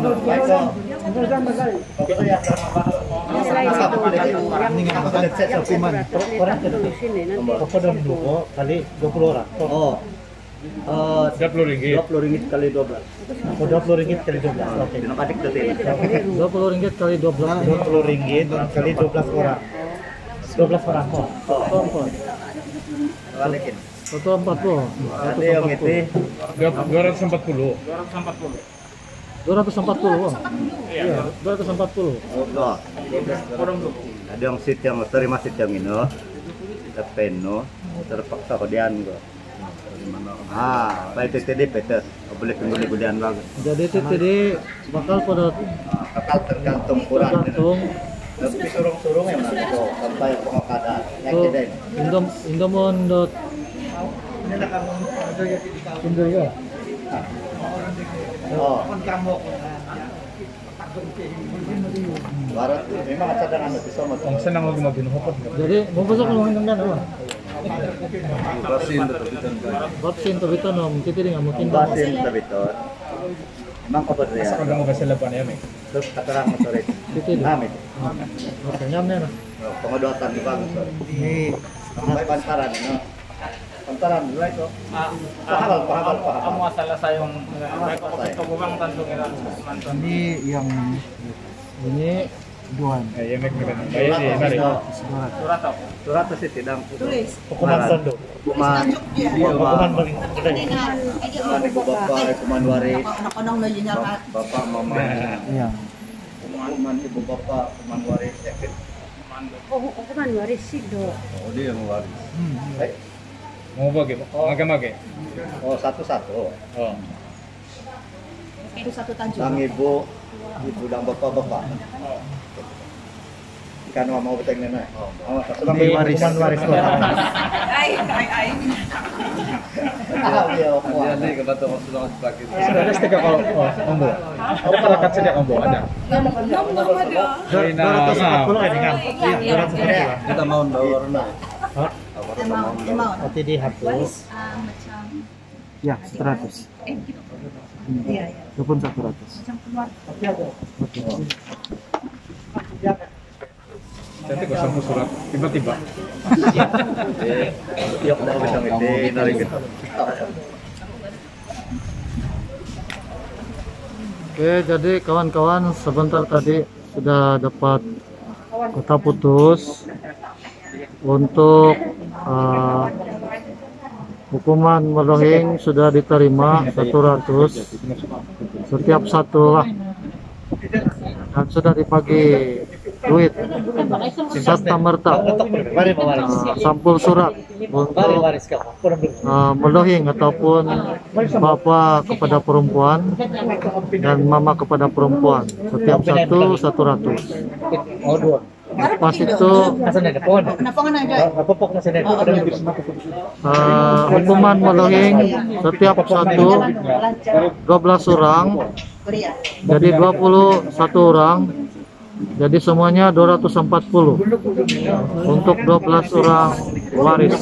Hukuman. Orang Apa dalam dua kali dua puluh orang. oh eh Dua puluh ringgit. dua puluh ringgit kali dua belas Oh, dua puluh ringgit kali dua belas. Oke. dina kadik tadi Dua puluh ringgit kali dua belas. Dua puluh ringgit kali dua belas orang. Dua belas orang kok. Satu empat. balikin Satu empat puluh. ada yang itu Dua ratus empat puluh. Dua ratus empat puluh. Iya, dua ratus empat puluh. oh ada yang sit yang terima sit yang ini peno terpaksa kodian gua ah baik itu tadi Peter boleh tunggu di kodian lagi Jadi itu tadi bakal pada bakal tergantung kurang tergantung tapi surung-surung yang nanti kok sampai pengokada tuh yakin deh Indom Indomon dot Indo ya. oh barat memang cadangan lebih sama Ang senang lagi mau binuhot. Jadi mau besok mau ngomongin kan apa? Basin betul betul. Vaksin to bito no mungkin tidak mungkin. basin tapi tuh emang kabar dia mau kasih lepan ya mek. terus katerang sore Itu itu. amit Oke, nyamnya nah. pengedotan di bagus ini sampai pantaran no pantaran dulu itu pahal pahal pahal masalah sayong mereka kok kubang tanto kira mantan. Ini yang Ini duaan. ya mek mek. Surat apa? surat itu tidak Tulis. Hukuman sondo. hukuman Hukuman paling Dengan hukuman ibu bapak hukuman waris anak-anak na yun yung bapak mama Iya. hukuman ibu bapak hukuman waris yakin Oh, hukuman waris sih do. Oh dia yang waris. Eh, mau bagi, mage-mage. oh satu-satu Oh. itu satu tanjung. sang ibu ibu dan bapak-bapak ikan mau beteng nenek oh satu Ini hukuman waris orang. Ay, ay, ay. ah iya Dia nih kebetulan waktu sudah sebagai. Sudah ada stiker kalau oh, ombo. Ada perangkat sejak ombo ada. Dua ratus empat puluh ini kan? Iya, dua ratus empat puluh. Kita mau dawar na. Hah? Limau, limau. Nanti dihapus. Ah, macam Ya, seratus. iya, iya. Itu pun satu ratus. Macam keluar. Cantik kok sama surat tiba-tiba. iya mau beteng itu narik gitu Oke, jadi kawan-kawan sebentar tadi sudah dapat kata putus untuk uh, hukuman merohing sudah diterima satu ratus setiap satu lah, dan sudah dibagi duit serta merta uh, sampul surat untuk uh, merohing ataupun bapak kepada perempuan dan mama kepada perempuan setiap satu satu ratus. Pas itu Kenapa nga na, Joy? uh, hukuman merohing setiap satu dua belas orang, Korea. jadi dua puluh satu orang Jadi semuanya dua ratus empat puluh untuk dua belas orang waris.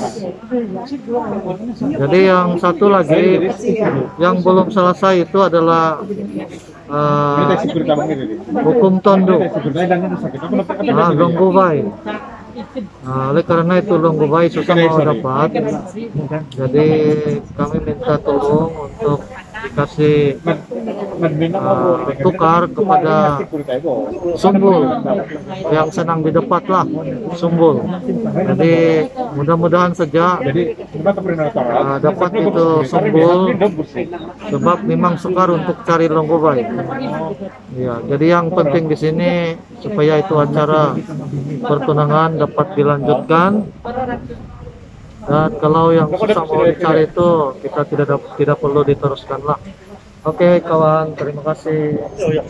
Jadi yang satu lagi yang belum selesai itu adalah uh, hukum tondo, nah, Longgubai. Nah, oleh karena itu Longgubai susah mau dapat, jadi kami minta tolong untuk dikasih uh, tukar kepada Sumbul yang senang didapat lah, Sumbul. Jadi mudah-mudahan saja uh, dapat itu Sumbul, sebab memang sukar untuk cari Longgubai. Ya, jadi yang penting di sini supaya itu acara pertunangan dapat dilanjutkan. Dan kalau yang susah mau dicari itu kita tidak tidak perlu diteruskan lah. Oke kawan, terima kasih.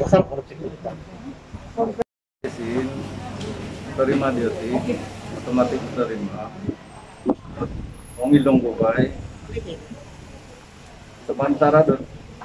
Terima dia sih, otomatis terima. Wong Longgubai. Sementara tuh,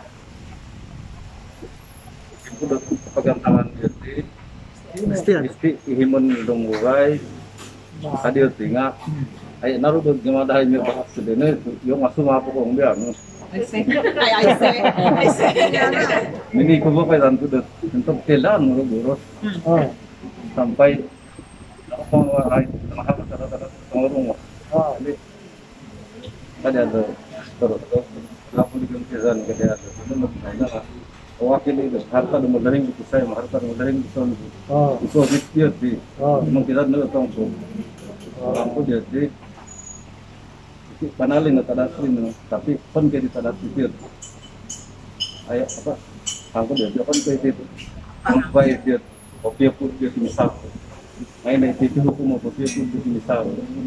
itu udah pegang tangan dia sih. Mesti mesti ihimun Longgubai. Hadir tinggal. Ay naruh tuh gimana dah ini bahas sedene yo masuk apa kong dia no. I say I say I say. Ini kubo pa dan tuh untuk telan ngurus. Oh. Sampai apa ay mahal tara-tara ngurung. Oh, ini. Ada ada terus terus lalu digantian ke dia tuh. Itu mana wakil itu harta dumadaring itu saya harta dumadaring itu. Oh. Itu dia sih. Oh. Mungkin ada tong tuh. Lampu dia sih. Panalin atau tadasin, tapi pun jadi tadasin. Ayah apa? Aku dia dia pun kayak itu. Sampai dia kopi pun dia misal. Main dari itu hukum kopi pun dia misal.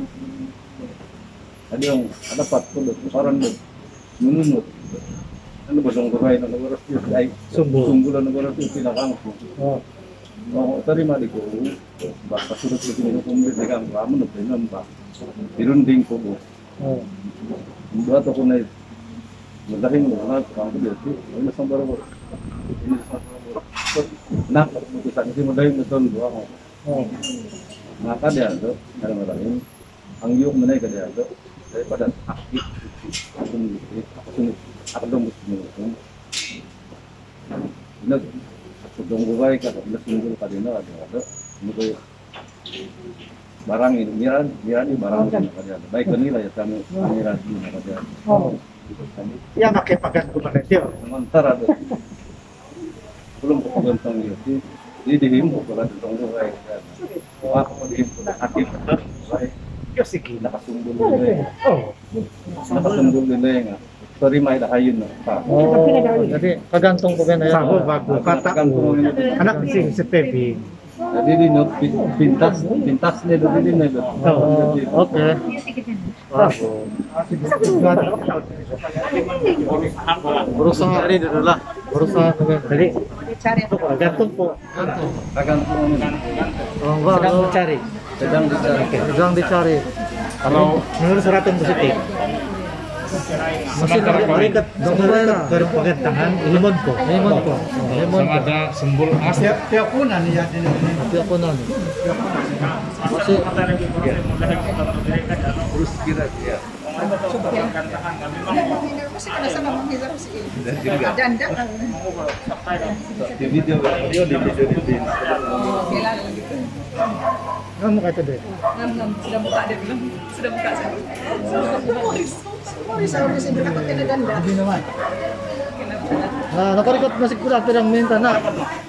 Ada yang ada empat puluh orang tu, menunut. Anu bodong kerai, anu boros dia ay sumbul, sumbul anu boros dia tidak langsung. Oh, oh terima diku. Bahasa surat itu hukum dia dengan lama tu nampak. Dirunding kubu. Oh. Dua tahun naik, mendahing mana kamu dia tu, ini sambar ber, ini sambar ber, nak keputusan itu mendahing betul dua. Oh. Maka dia tu, kadang-kadang angyuk menaik dia tu, daripada aktif, akun ini, akun akun muslim itu. Nak Longgubai kata nak singgul kadina ada ada, mungkin barang ini miran miran ini barang ini ada baik benila ya kami miran ini ada. Oh. Ya pakai pakai kepada dia. Sementara ada belum kegantong itu ini dihimpun kalau Longgubai. Wah kalau dihimpun hati betul baik. Yo siki nak sumbul ini. Oh. Nak sumbul ini enggak. Terima ida hayun Pak. Oh. Jadi kagantong ko ben Saho bago kata anak sing sepepi. Jadi di not pintas pintas nih dulu ini nih. Oke. Berusaha cari dulu lah. Berusaha jadi cari gantung po. Gantung. Sedang mencari. Sedang dicari. Sedang dicari. Kalau menurut surat yang positif. Masih terikat Longgubai lah. Garung pagantangan limon po. Limon po. Limon ada sembul asli tiap punan ya tiap punan. Masih terus kira ya. Masih kena sama menghizar sih. Janda. Di video video di video di video. Kamu kata deh. Sudah buka dia bilang sudah buka saya. Mau bisa bisa berangkat ke Janda. Nah, nakarikot masih kurang pirang minta nak.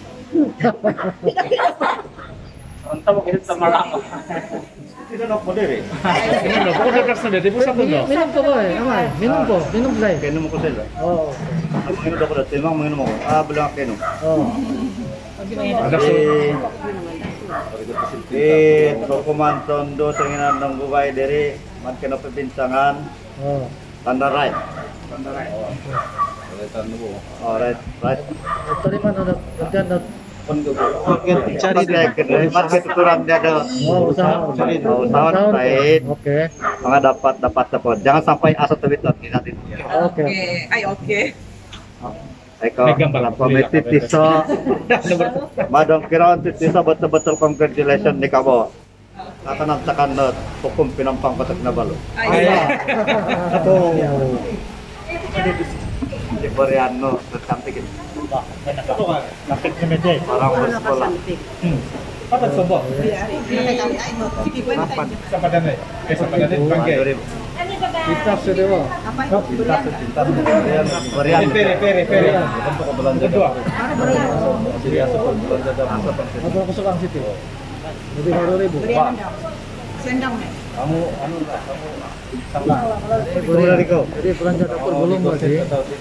Entah mungkin sama lang. Tidak nak modern. Minum dong, pokoknya kerja sendiri pusat tu dong. Minum po boy, amay. Minum po, minum play. Minum ko sila. Oh. Ang minum ako dati, mang minum ako. Ah, bilang ako minum. Oh. Ada Eh, eh, Dokuman Tondo sa nginan ng Longgubai diri, man kena pepinsangan. Oh. Tandaray. Tandaray. Oh, right, right. Tadi mana ada kerjaan dat Cari deh, market tuturan dia ada. Oh, usaha. Oh, usahawan baik. Oke. Mga dapat dapat dapat. Jangan sampai asa tewit nanti nanti. Oke. Ay, oke. Eko, komite tiso, madong kiraon tiso betul-betul congratulations di kabo. Akan nantakan na hukum pinampang patak na balo. Ato. Di Koreano, tercantik ini. Lapit na medyo. Parang bersekolah. Apa sobo? Sama dan eh. Eh sama dan eh bangke. Kita sudah. Cinta cinta Korean. Pere pere pere. Untuk belanja. Kedua. Jadi asal belanja dalam Apa kesukaan situ? Lebih baru ribu. Sendang nih. kamu anu enggak kamu Jadi, jadi belanja dapur belum berarti.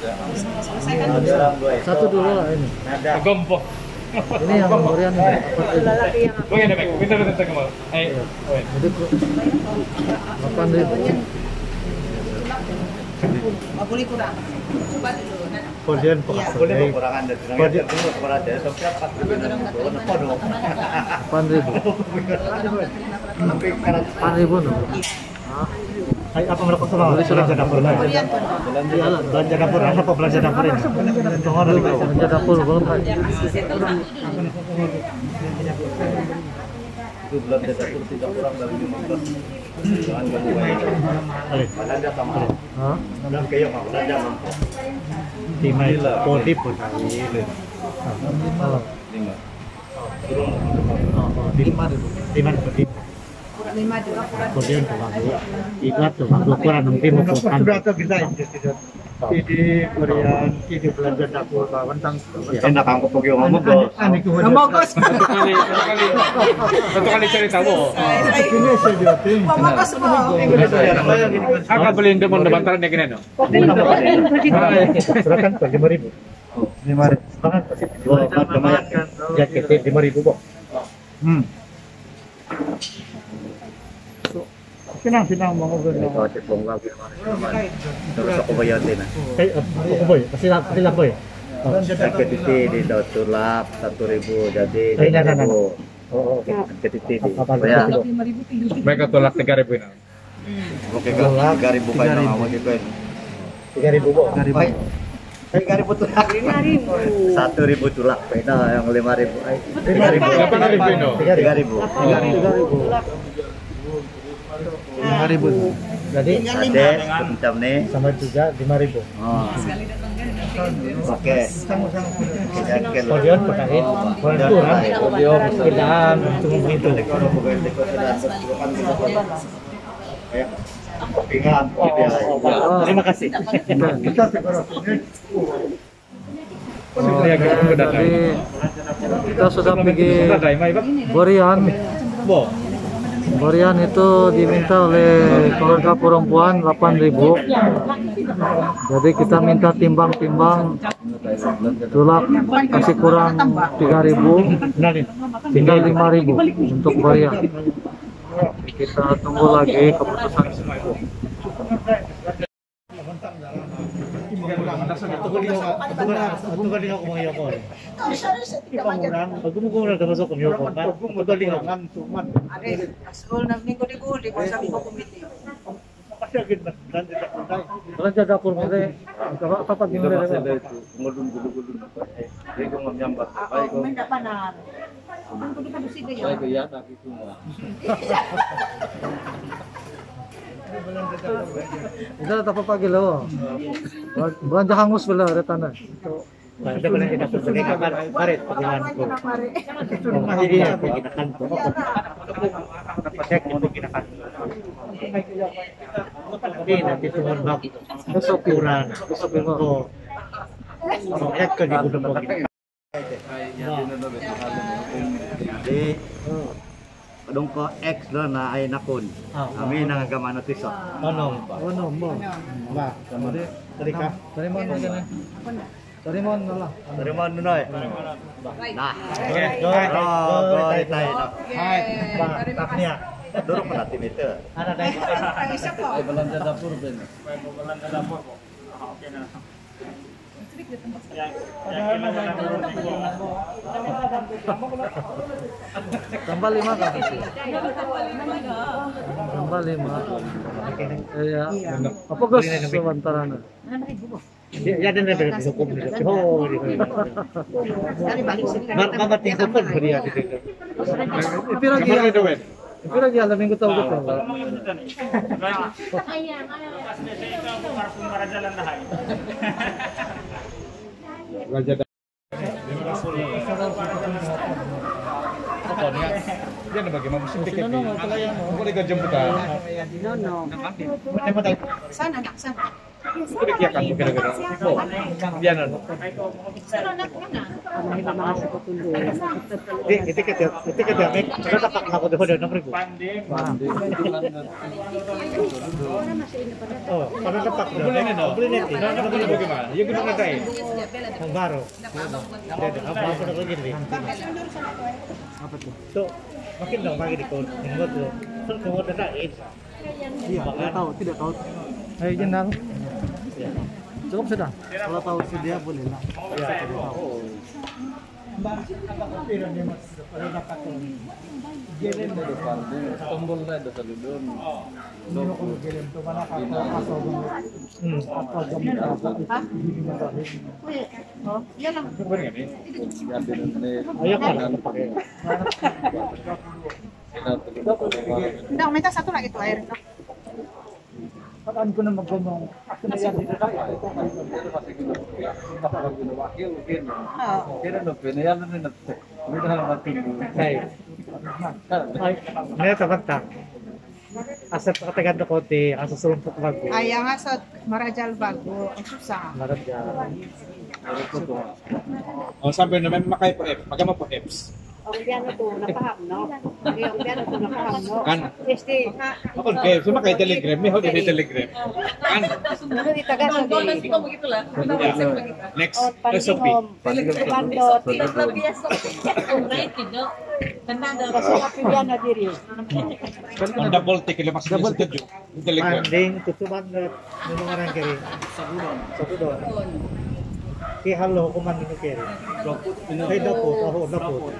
Satu dulu lah ini. Gompo. Ini yang Korean ini. Bagaimana Bek? Kita udah tentang mau. Eh, Jadi delapan ribu. Nggak boleh kurang. Coba dulu. Kemudian boleh kekurangan dari tenaga dulu kepada dia setiap empat ribu delapan ribu. delapan ribu no. Ay, apa mereka sudah belanja dapur? Belanja dapur apa belanja dapur ini? Belanja dapur belum kan? Itu belanja dapur tidak kurang dari lima belas. Jangan ganggu banyak. Belanja sama. Hah? Dan kayak mau belanja mampu. Lima kodi pun ini. Lima. Lima lima kodi. Lima juga. Kemudian bagus. Iklat tuh bagus kurang nanti mau kan. Sudah atau kita ini Korean ini belanja dapur kawan tang. Enak aku pergi ngomong bos. Mogos. satu kali satu kali satu kali cari tahu. Ini saya jawabin. Mogos po. Kakak beli demon bantaran ya gini no. Silakan Pak lima ribu. Lima ribu. Silakan Pak. Dua empat lumayan. Jaket lima ribu Pak. Hmm. Senang senang mau ngobrol. Ikaw at bongga gimana? Terus aku bayarin na. Eh, aku boy. Pasti pasti lah boy. Ketiti di daw tulak satu ribu jadi Eh, jangan, ribu. Oh, oke. Ketiti di. Apa Ya. Mereka tolak tiga ribu ini. Oke kan tiga ribu kayak nang awak itu. Tiga ribu Pak. Tiga ribu tulak. Satu ribu tulak beda yang lima ribu. Tiga ribu. Delapan ribu ini. Tiga ribu. Tiga ribu. Lima ribu. Jadi Ada macam ni. sama juga lima ribu. Oh. Oke. Oke. Kemudian pakai kurang. Kemudian kerjaan cuma begitu. Ingat, Terima kasih. Kita Jadi kita sudah pergi Borian. Borian itu diminta oleh keluarga perempuan delapan ribu. Jadi kita minta timbang-timbang tulak kasih kurang tiga ribu, tinggal lima ribu untuk Borian. Kita tunggu lagi keputusan semua. Belanja dapur mulai apa apa gimana? Tidak apa pagi lo. Belanja hangus bela retana. Ada belanja dapur ini kabar karet penggunaan ko. Jadi ya kita kan ko. Pasek mo kita kan. Ini nanti tumon bak. Besok kurang. Besok ko. Ek ka di gudang ko. Jadi kadung ko X lo na ay nakon. Kami nangagama na tiso. Ano? Ano mo? Ba, kamari. Tadi ka. Dari mana aja Dari mana lah? Dari mana noy? Nah. Oke. Oh, goy tayo. Hai. Taknya. Duruk pa natin ito. Ada dai. Belanja dapur ben. Belanja dapur. Oke nah. Tambah lima kan sih? Tambah lima. Iya. Apa Gus sementara? Ya dan ada di hukum di situ. Oh, di Mak mama tinggal kan dia di situ. Itu lagi. Itu lagi alam minggu tahu betul. Raja Apa dia? Dia ada bagaimana musim tiket ni? Boleh ke jemputan? No, no. Sana nak sana. Itu dia kiakan kira-kira. Oh, dia non. Sana nak mana? Ano yung mga sa kutundo. Di, itu kita itu kita make kita tak nak aku dah nomor ribu. Oh, pada tempat Boleh ni no? Boleh nanti. Nak boleh bagaimana? Ya guna nanti. yang baru. Ada apa apa nak lagi ni? Apa tuh? So, makin dong bagi di kod. Yang tu, kan kau dah tak it. Iya, tidak tahu, tidak tahu. Ayo jenang. Cukup sudah. Kalau tahu si dia boleh lah. Ya. Tombol na ada tadi doon. Oh, iya lang. Ayo kan pakai. Ndang, minta satu lagi tuh air. Pakaan ko na magkumong. Ako na yan dito tayo. Ngayon tapat ta. Asap katagan na konti, ang susumpok bago. Ay, nga sa Marajal Bago, ang susah. Marajal. Oh, sabi naman makay po F. Magama po Fs. Ang piano to, napaham, no? Ang piano to, napaham, no? Kan. Este, Ako kay suma kay Telegram, may hodi di Telegram. Kan. ano di taga sa di? Next O, S O P. pandot, pandot. Kasi nga piano diri. On double tick lepas sa studio. Telegram. Anding tutuban na mga orang kiri. Sabudon. Sabudon. Ki halo hukuman ni kiri. Doput Ay dapot, oh dapot.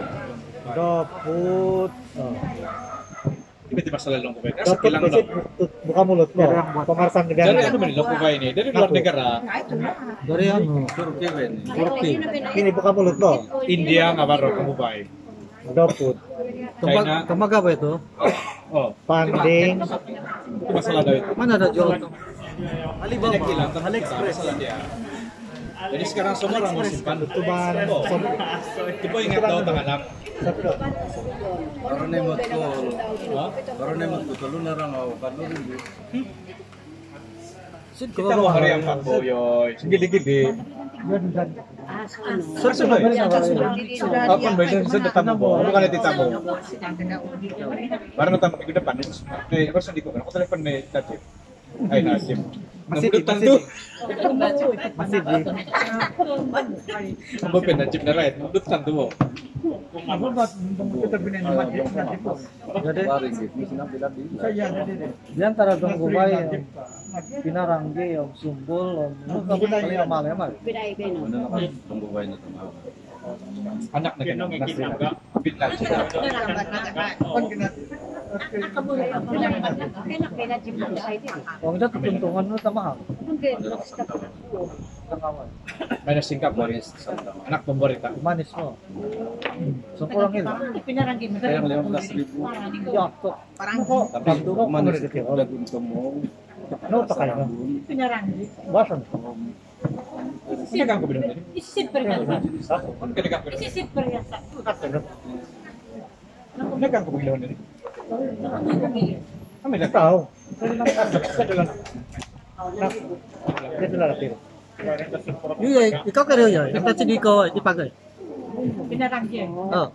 Dapot. Oh. Tiba-tiba sa lalong ko ba? Sa Dapot kilang kasi no. buka mulut mo. Pamarasan negara. Dari ano man lo ko ba ini? Dari luar negara. Dari ano? Turki ba ini? Turki. Ini buka mulut mo. India nga baro kamu ba? Dapot. Tembaga, tembaga ba ito? Oh, Panding. itu masalah David. Mana ada jual? Alibaba. Kilang AliExpress lah dia. Jadi sekarang semua orang simpan Tutuban. oh. Coba ingat daw tanganap. Baru nemot ko. Baru nemot ko kalau narang ako kanu rin. Sid Kita mau hari yang Pak Boyoy. Segede-gede. Sir, sudah. Apa baca sudah tamu bo? Bukan ada tamu. Barang tamu minggu depan. Eh, harus di aku telepon nih tadi. Hai Nasim. Masih di tentu. Masih di. Ambo pen Najib na right. Mudut tentu bo. Apa buat kita bina nama dia nanti po. Jadi Paring gitu, sinang bilang di. Saya jadi. di antara dong gubay, pinarangge, yung sumbol, yung mga mal-mal. Biday, bino. Ano naman tunggu ba na tama. Anak na ganun. Kapit lang siya. Kailan kaya na jim sa ito? Huwag na tutuntungan mo tama. Hindi, basta ko. Tangawan. May nasingkap mo rin. Anak pemberita. Manis mo. So kurang ilo. Kaya lima belas ribu. Yakto. Parang Tapi itu manis itu udah untung. Ano pa kayo? Basan. Sinagang ko bilang tadi. Isipper ka na. Kan kinagang ko. Isipper ka sa. Sinagang ko bilang tadi. Kami na Tahu. Kada lang. Dito lang natin. Iya, ikaw kaya yun. Ikaw si Nico, ipagay. Pinarangge. Oh.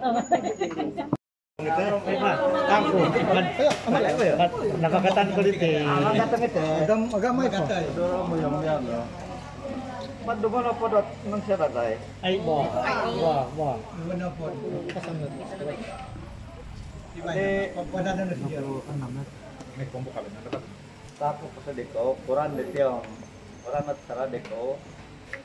Tampo. Nakakatan ko dito. Agam agamay ko. Doro mo yung yan. Pando mo na po dot nang siya tatay. Ay, wah. Wah, wah. Eh, May kombo kami na. Tapo ko sa deko, kuran dito yung kuran at sara deko.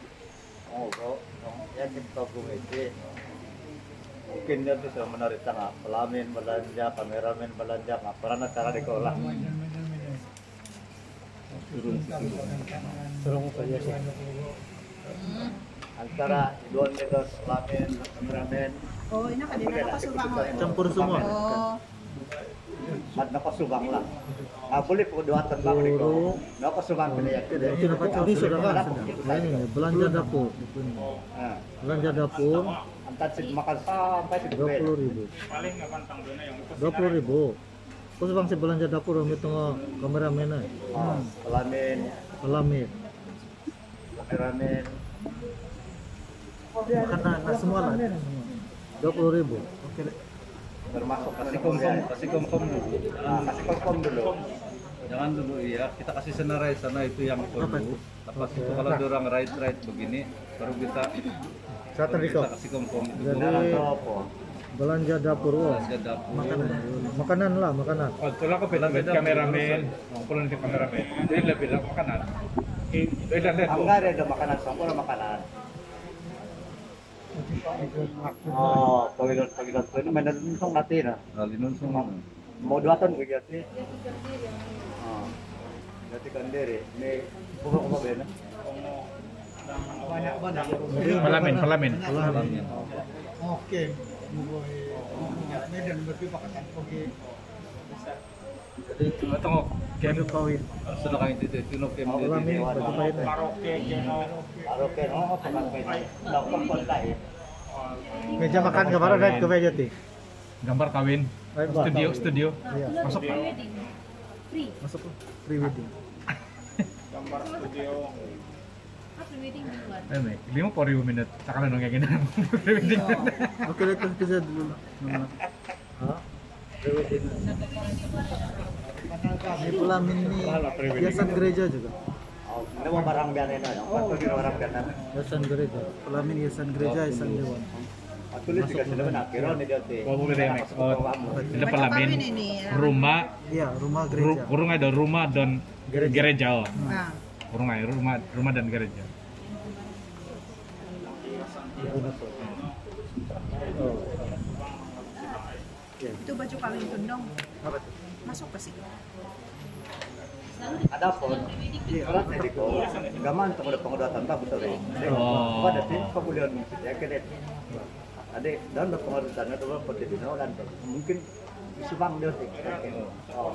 Oh, kok. Ya kita komedi. Mungkin dia tuh sudah menarik tengah pelamin belanja, kameramen belanja, nggak pernah cara dikolah. Turun Suruh saja sih. Antara dua meter pelamin, kameramen. Oh, ini kan dia nakasubang. Campur semua. Oh. Mat nakasubang lah. Nggak boleh perbuatan bang Riko. Nakasubang pilih ya. Itu dapat ini sudah kan? Ini belanja dapur. Nah, Belanja dapur antar sih makan sampai sih dua puluh ribu. Paling kapan tanggungan yang itu Dua puluh ribu. Terus bang si belanja dapur kami tengah kameramen aja. Oh, pelamin, Alamir. kameramen. Makanan nah, semua lah. Dua puluh ribu. Oke. Termasuk Kasih confirm, kasih confirm dulu. Nah, kasih confirm dulu. Jangan dulu ya, kita kasih senarai sana itu yang perlu. Lepas itu kalau ada orang right-right begini, baru kita Saya tadi kita kok. kasih confirm itu Jadi dulu. Apa? belanja dapur. Oh. Belanja dapur. Makanan. Makanan lah, makanan. oh itulah ke beda kameramen ngumpulin ke kameramen jadi lebih lah makanan eh beda deh tuh Enggak ada makanan sempurna makanan. Oh, pagilot pagilot ko naman nalunsong natin ah. Lalinun semua. Mau dua tahun kaya ti. Ah. Dati kandere, may puro ko ba ben? pelamin pelamin Lalinun. Oke. Medan berarti pakatan. Oke. tunggu game Kawin. Sudah kain titik, tinok kain Alamir titik. baju kain. karaoke keno Karaoke no, pakan kayo. Dapat pun tayo. Meja makan ke mana dan ke meja ti? gambar kawin Baik, Pak. studio studio Iya. masuk Pak. Masuk pre wedding. gambar studio Ah, eh nih lima puluh ribu menit cakalan dong kayak gini Oke, itu bisa dulu. Hah? Pre wedding. Ini pelamin nih hiasan gereja juga. Oh, ini mau barang biarin na, yung pagpagi barang biarin. Hiasan gereja. Pelamin hiasan gereja, hiasan dewan. Actually juga sila nakiro ni dati. oh boleh deh Max oh Baju ini pelamin kawin ini. rumah Iya, rumah ru- gereja. kurung ada rumah dan Gereja. gereja oh Nah, kurung ada rumah rumah dan gereja Oh. itu baju kawin tundong. Apa tuh? Masuk ke situ. Ada pun, orang tadi ko, gaman tunggu ada pengodatan tak betul eh. Oh. Apa ada sih kemudian ya kedet. Ada dan ada pengodatan itu apa seperti di Nolan tuh. Mungkin subang dia sih. Oh.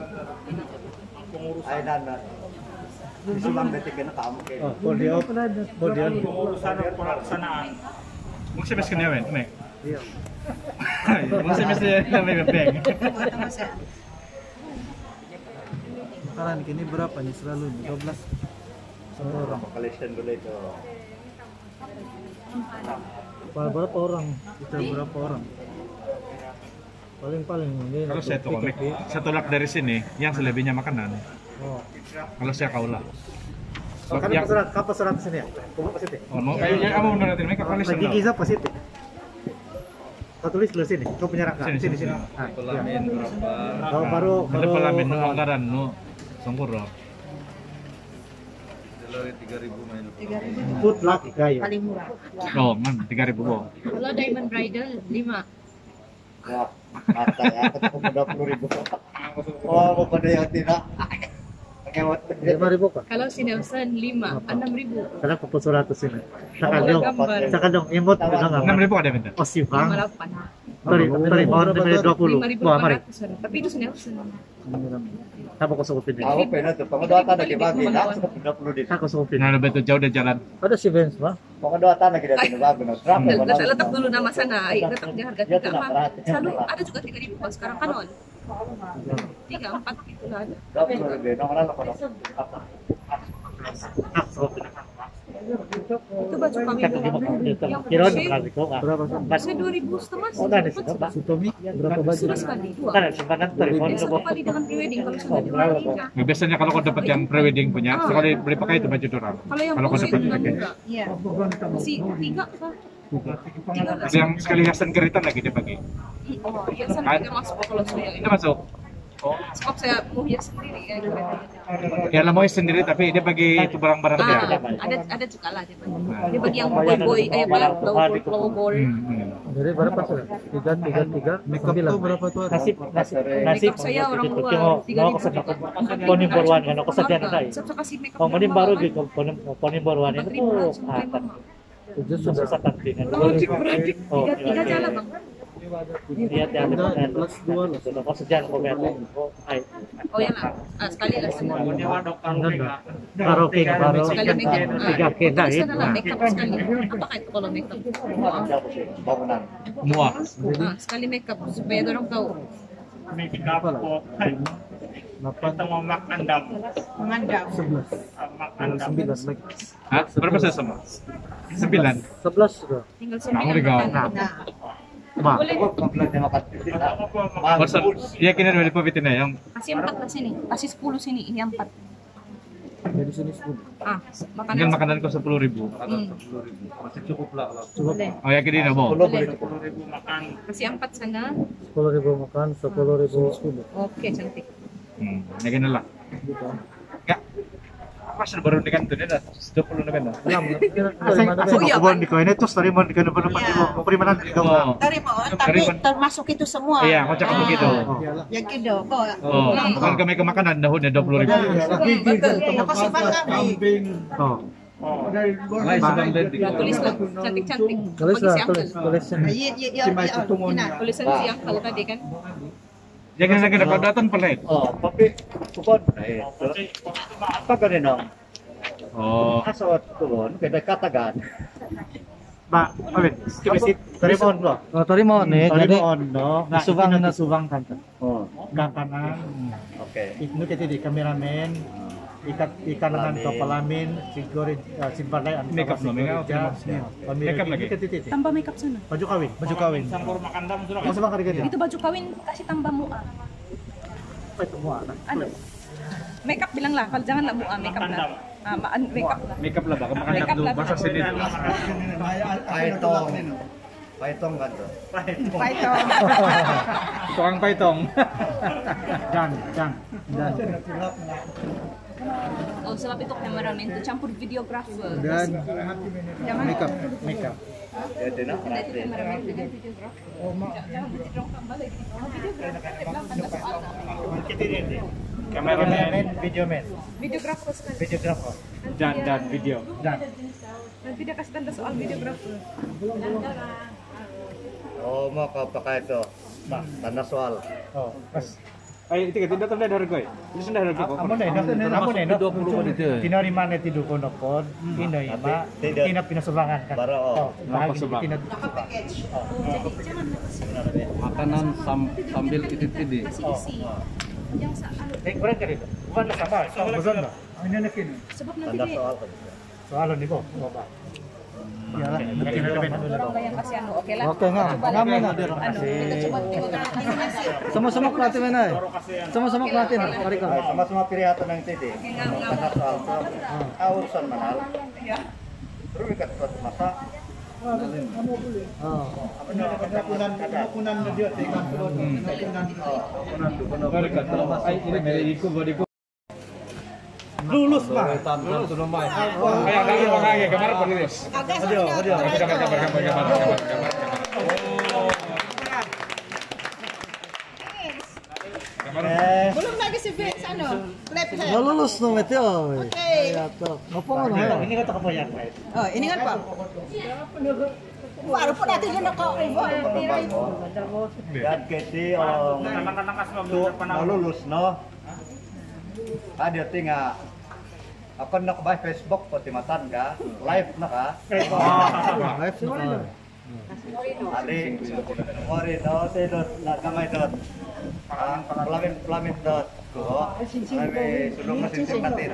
Ay nana. Di subang detik kena kamu kayak. Oh, podium. Podium. urusan pelaksanaan mesti mes kena men mek Iya. mesti mesti namanya bebek Buat sama saya. Makanan kini berapa nih selalu nih? dua belas satu orang. Collection dulu itu. Berapa, berapa orang? Kita berapa orang? Paling-paling ini. kalau saya tuh Mek, saya tolak dari sini yang selebihnya makanan Oh. kalau saya kaulah Oh, kan yang peserat, kapal serat sini ya? Kamu pasti deh. oh mau kayaknya kamu benar nanti mereka kali Lagi giza pasti deh. Kau tulis dulu sini. Kau punya rangka. Sini, Sini sini, sini. Ah, iya. Pelamin berapa? Kau baru ada baru. pelamin nu anggaran nu songkuro Dari tiga ribu main. tiga ribu Food luck gayo. paling murah. oh man tiga ribu bo Kalau diamond bridal lima. Wah, mata ya, ketemu dua puluh ribu. Oh, mau pada yang tidak. Ngewat. Lima ribu kah? Kalau si Nelson lima, enam ribu. Karena kumpul seratus ini. Kalau Sakadong. gambar Sakadong imut bilang enam apa? ribu ada minta Oh si lima bang. delapan. Tari tari mohon dari dua puluh. Lima ribu Wah delapan mari. ratus. Tapi itu si Nelson. Apa kau sukupin ini? Aku pengen tuh pengodatan lagi bagi, langsung dua puluh di. Aku sukupin. nah lebih tuh jauh dari jalan Ada si Benz mah? Pengodatan lagi dari bagus. No, berapa? Letak, letak dulu nama sana, ay, letak di harga Ya, tiga tenang, mah. perhatian. Selalu ada juga tiga ribu pas sekarang kanon. Tiga empat gitu lah ada. Dua puluh ribu. Nong lalu kalau apa? Ah, sukupin. Itu baju kami Kakak di mana? yang Kiron bersih. berapa kau? Berapa sih? Saya dua ribu setengah. Oh, ada sih. Pak Sutomi berapa baju? Sudah sekali dua. Kan simpanan tadi mohon Yang satu coba. kali dengan prewedding kalau sudah di luar nikah. nah, biasanya kalau kau dapat yang prewedding punya sekali beli pakai itu baju dorang Kalau yang kalau kau khusus dapat itu pakai enggak. Iya. Si tiga kah? Tiga ada yang sekali hiasan keritan lagi dia pakai Oh, hiasan tiga masuk kalau saya. itu masuk Sebab saya mau hias sendiri ya. Ya lah mau sendiri tapi dia bagi itu barang-barang dia. Ah, ada ada juga lah dia bagi. Dia bagi yang boy boy eh apa flower flower ball. Jadi berapa sih? Tiga, tiga, tiga, sembilan. Berapa tuh? Nasib, nasib, nasib. Makeup saya orang luar tiga Mau ribu. kesedap. Ponim baruan kan aku sedang tadi. Saya kasih makeup. Kung ponim baru gitu, ponim ponim baruan itu. Ah, Tujuh sudah sudah. satu dengan. Oh, beradik. Tiga tiga jalan bang. Lihat ya, plus dua lah. Sudah kau sejam kau lihat. Oh, ay. Oh ya lah. Ah, sekali lah semua. Baru king baru Sekali makeup. tiga king dah Tulis itu. ka na lang, makeup sekali. Apakah itu kalau makeup? Bangunan. Muak. Ah, sekali makeup supaya dorong kau Makeup po. Ito mo makandam. mengandam. Sembilan lagi. Hah? Berapa saya sama? Sembilan. Sebelas sudah. Tinggal Tahu sembilan deh kau. makan. Nah, Ma. boleh. Komplit yang makan titik. Masa iya kini dari pavitin na yung Kasih empat lah sini, kasih sepuluh sini, ini empat. Dari sini sepuluh. Ah, tinggal makanan. makanan ko sepuluh ribu. Hmm. Masih cukup lah. Boleh. Oh ya kini na mo. Boleh. Kasih empat sana. Sepuluh ribu makan, sepuluh ribu sepuluh. Oke, cantik. Hmm, ya kini lah. Ya. Pas baru dengan tuh dia dah dua puluh na benda. Asing asing Oh, iya, ako bon di ko ini terus tadi mon di ko na mo mo primanan di ko. Oh. Terima, tapi termasuk itu semua. Iya, kocak Ah, begitu. Yang gitu, kok. Oh, bukan kami ke makanan dahun ya dua puluh ribu. Betul. Ako si kami. Oh. Lain sebang dan Ya, tulis lah, cantik-cantik. Tulis Bagi lah, si tulis, Uncle. tulis ini. Iya, iya, iya. Tulisan si Uncle tadi kan. Jangan lagi dapat datang pelit. Oh, tapi kupon. Eh, apa ganun? Oh. Asawat kulon, kaya katagan. Ba, awit. Kibisit tadi mon lo. Oh, tadi mau nih, Tadi jadi mon no. subang na subang kan. Oh, Gangkanan. oke. Itu kita di kameramen. Ikat ikan dengan kepalamin, siguro simpanay ang Makeup no, makeup. Makeup lagi. Tambah makeup sana. Baju kawin, baju kawin. Campur makandam sudah. Masuk bang kali Itu baju kawin kasih tambah mu'a. Apa itu semua? Ano? Makeup bilang lah, kalau jangan lah mu'a, makeup lah. Ah, ma- an- makeup lah. Makeup lah baka makandam Makeup dulu lah. basa sini. Paitong. Paitong kan tuh. Paitong. Tukang paitong. Jan, jan, jan. Oh, sebab itu cameraman itu campur videographer. Dan Jangan makeup. Makeup. Jadi nak Ada itu cameraman dengan videographer. Jangan jangan bercerong tambah lagi. Oh, videographer dia bilang tanda soal. Kameramen, video man, Videographer sekali. videographer. Dan dan video. Dan Nanti dia kasih tanda soal videographer. Oh, mau kau pakai itu. Nah, tanda soal. oh, pas. Ay, tiga tidak tahu dari harga. Ini sudah harga kok. Amo na ino, amo na ino. dua puluh menit ya. Tinari mana tidur kono kon, ino ima, Tidak. tina pinasubangan kan. Baru, oh. bahagi Napasubang. tina. Makanan sam, sambil titip-titip. Kasih isi. Yang sa ano, Eh, kurang kan itu. Bukan sama, sama bosan no. Ini nak ini. sebab nanti Tanda dia soal. Soal ni ko, ba. Iyalah, mungkin ada ben. orang ba yang kasih ano, oke lah. Oke nga, Coba ngam lang. na. Ano, kita coba tengok animasi. Sama-sama natin na eh. Sama-sama natin. Mari ka. Ay, sama-sama pirihatan ng titi. Oke, ngam ngam. Tanda soal to. Ah, urusan manal. Pero ikat pa masa. Oh. Apa na kunan kunan na dia tinggal kunan. Kunan. Baru kata ay ini mere iku body ko. Lulus mah. Lulus sudah mai. Kayak lagi makanya kamar pun lulus. Agak Aduh, aduh. Kamar kamar kamar kamar kamar kamar. Eh, Belum lagi si Vince, ano? Left hand. Nalulus no metyo. Okay. Ato. Ngapo nga no. Ini kata kapoyan right. Oh, ini kan Pak. Baru po natin yun ako. dan kiti oh. Tu malulus no. Ada tinga. Ako nak ba Facebook po timatan ka? Live na ka? Live na. Ali, ori no, sedot na kamay dot. Ang pelamin pelamin dot. Ko, kami sulong na sinsin natin.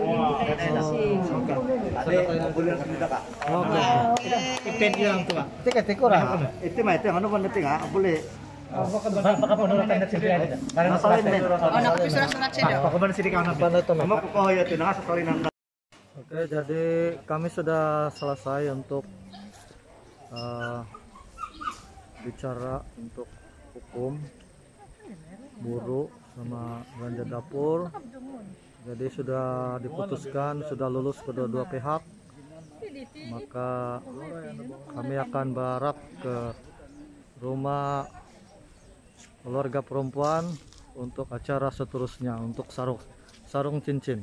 Ali, bulan sunda ka. Ipen yang tua. Tika tikura. Itu mah itu ano ba natin ha? Buli. Baka penuratan na sila ada. Karena Masalin din. Oh, nakapisurat-surat siya daw. Baka man sila ka na. Paano ito na? Amo ko ko ya tinanga sa salinan. Oke, jadi kami sudah selesai untuk uh, bicara untuk hukum buruh sama belanja dapur. Jadi sudah diputuskan, sudah lulus kedua-dua pihak. Maka kami akan berharap ke rumah keluarga perempuan untuk acara seterusnya, untuk sarung sarung cincin.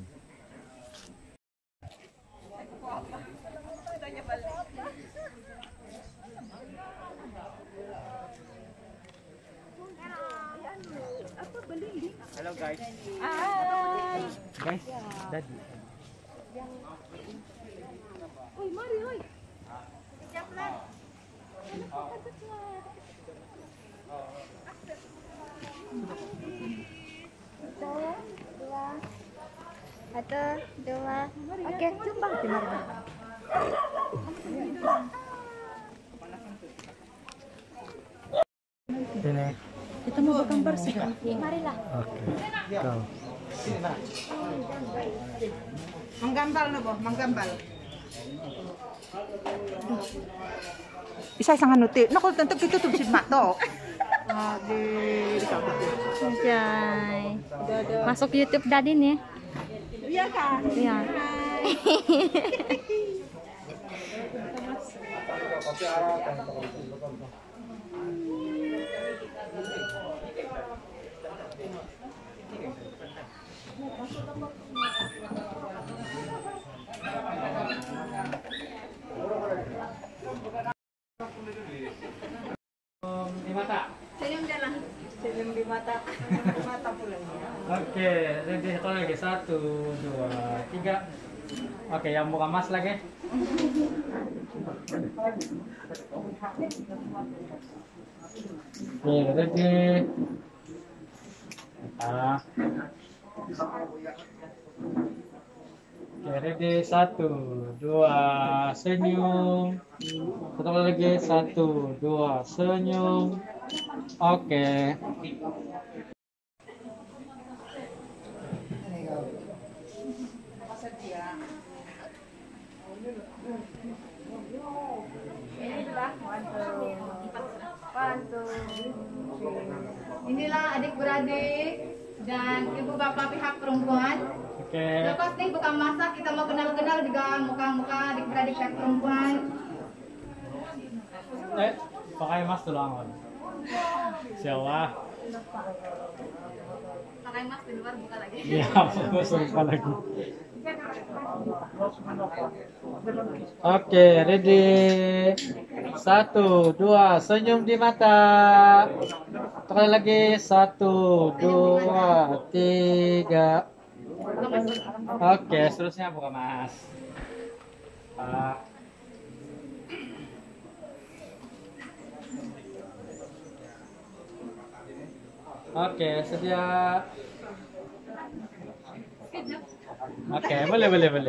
Halo guys. Hai. Guys, tadi. Oi, mari, oi. Kejap lah. Satu, dua, satu, dua. Oke, jumpa. Ini. Kita mau bergambar sih, Kak. Marilah. Oke. Kau. Menggambal no, Boh, menggambal. Isa isang hanuti. Naku, tentu ditutup si mak to. Ah, di Jai. Masuk YouTube Daddy nih. Iya Kak. Iya. Di mata. Senyum jalan. Senyum di mata. Di mata pula. Oke, jadi satu lagi satu, dua, tiga. Oke, yang buka mas lagi. Oke, ready. Ah. Oke, ready. Satu, dua, senyum. Satu lagi, satu, dua, senyum. Oke. Inilah adik beradik dan ibu bapak pihak perempuan. Oke. Lepas nih buka masak, kita mau kenal-kenal juga muka-muka adik beradik pihak perempuan. Eh, pakai mas dulu angon. Siapa? Pakai mas di luar buka lagi. Iya, fokus buka lagi. Oke, ready. Satu, dua, senyum di mata. Sekali lagi, satu, dua, tiga. Oke, seterusnya buka mas. Ah. Oke, sedia. Oke, boleh, boleh, boleh.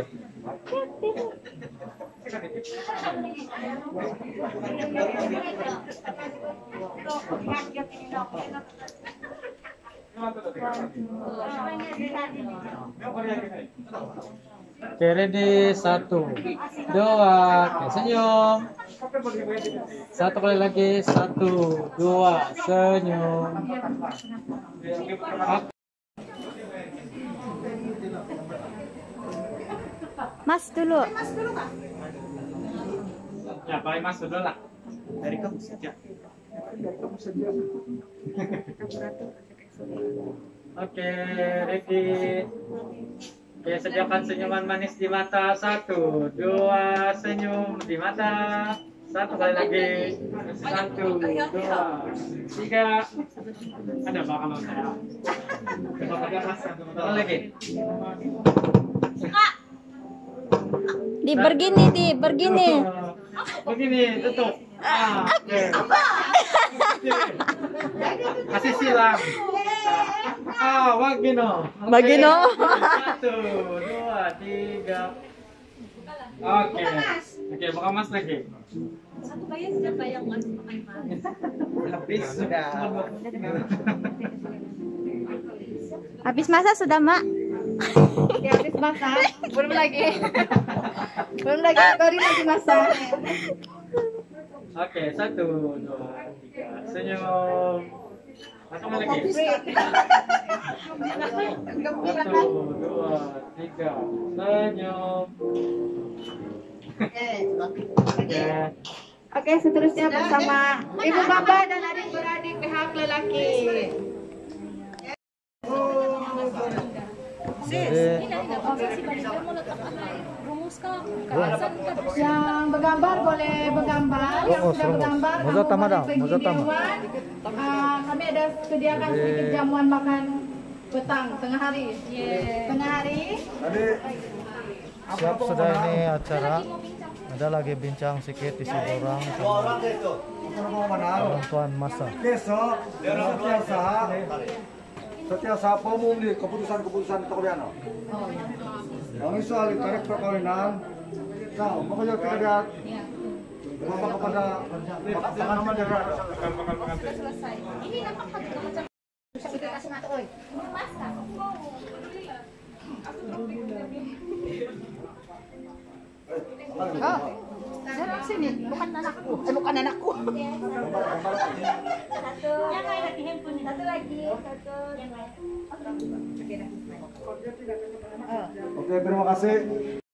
Oke, ready. Satu, dua, oke, senyum. Satu kali lagi, satu, dua, senyum. Oke. Mas dulu. Mas dulu Kak. Ya, pakai mas dulu lah. Dari kamu saja. Dari kamu saja. Oke, ready. Oke, sediakan senyuman manis di mata. Satu, dua, senyum di mata. Satu kali lagi. Satu, dua, tiga. Ada apa kalau saya? Coba pakai mas. Satu lagi. Di begini, di begini. Begini, tutup. Ah, oke. Kasih silang. Ah, wagino. Bagino. Satu, dua, tiga. Oke. Oke, buka mas lagi. Satu bayar siapa yang mas pakai mas? Habis sudah. Habis masa sudah, Mak? Ya, habis masak. Belum lagi. Belum lagi, baru lagi masak. Oke, satu, dua, tiga. Senyum. Satu lagi. Satu, dua, tiga. Senyum. Oke. Oke, seterusnya bersama Ibu Bapak dan adik-beradik pihak lelaki. Yang bergambar boleh bergambar, yang Oh, sudah oh, bergambar Mozo kamu tama boleh dah, pergi mozo tama. dewan. Ah, kami ada sediakan sedikit jamuan makan petang tengah hari. Tengah hari. Siap sudah ini acara. Ada lagi bincang sedikit isi orang sama orang tuan masa. Besok setiap saat setiap saat umum di keputusan-keputusan itu kalian. Yang soal tarikh perkawinan, nah makanya kita lihat bapak kepada pasangan negara. Selesai. Ini nampak macam bisa kita kasih mata oi. Oh, Sarah sini, bukan anakku. Eh, bukan anakku. Satu. Yang lain lagi handphone. Satu lagi. Satu. Yang lain. Oke, terima kasih.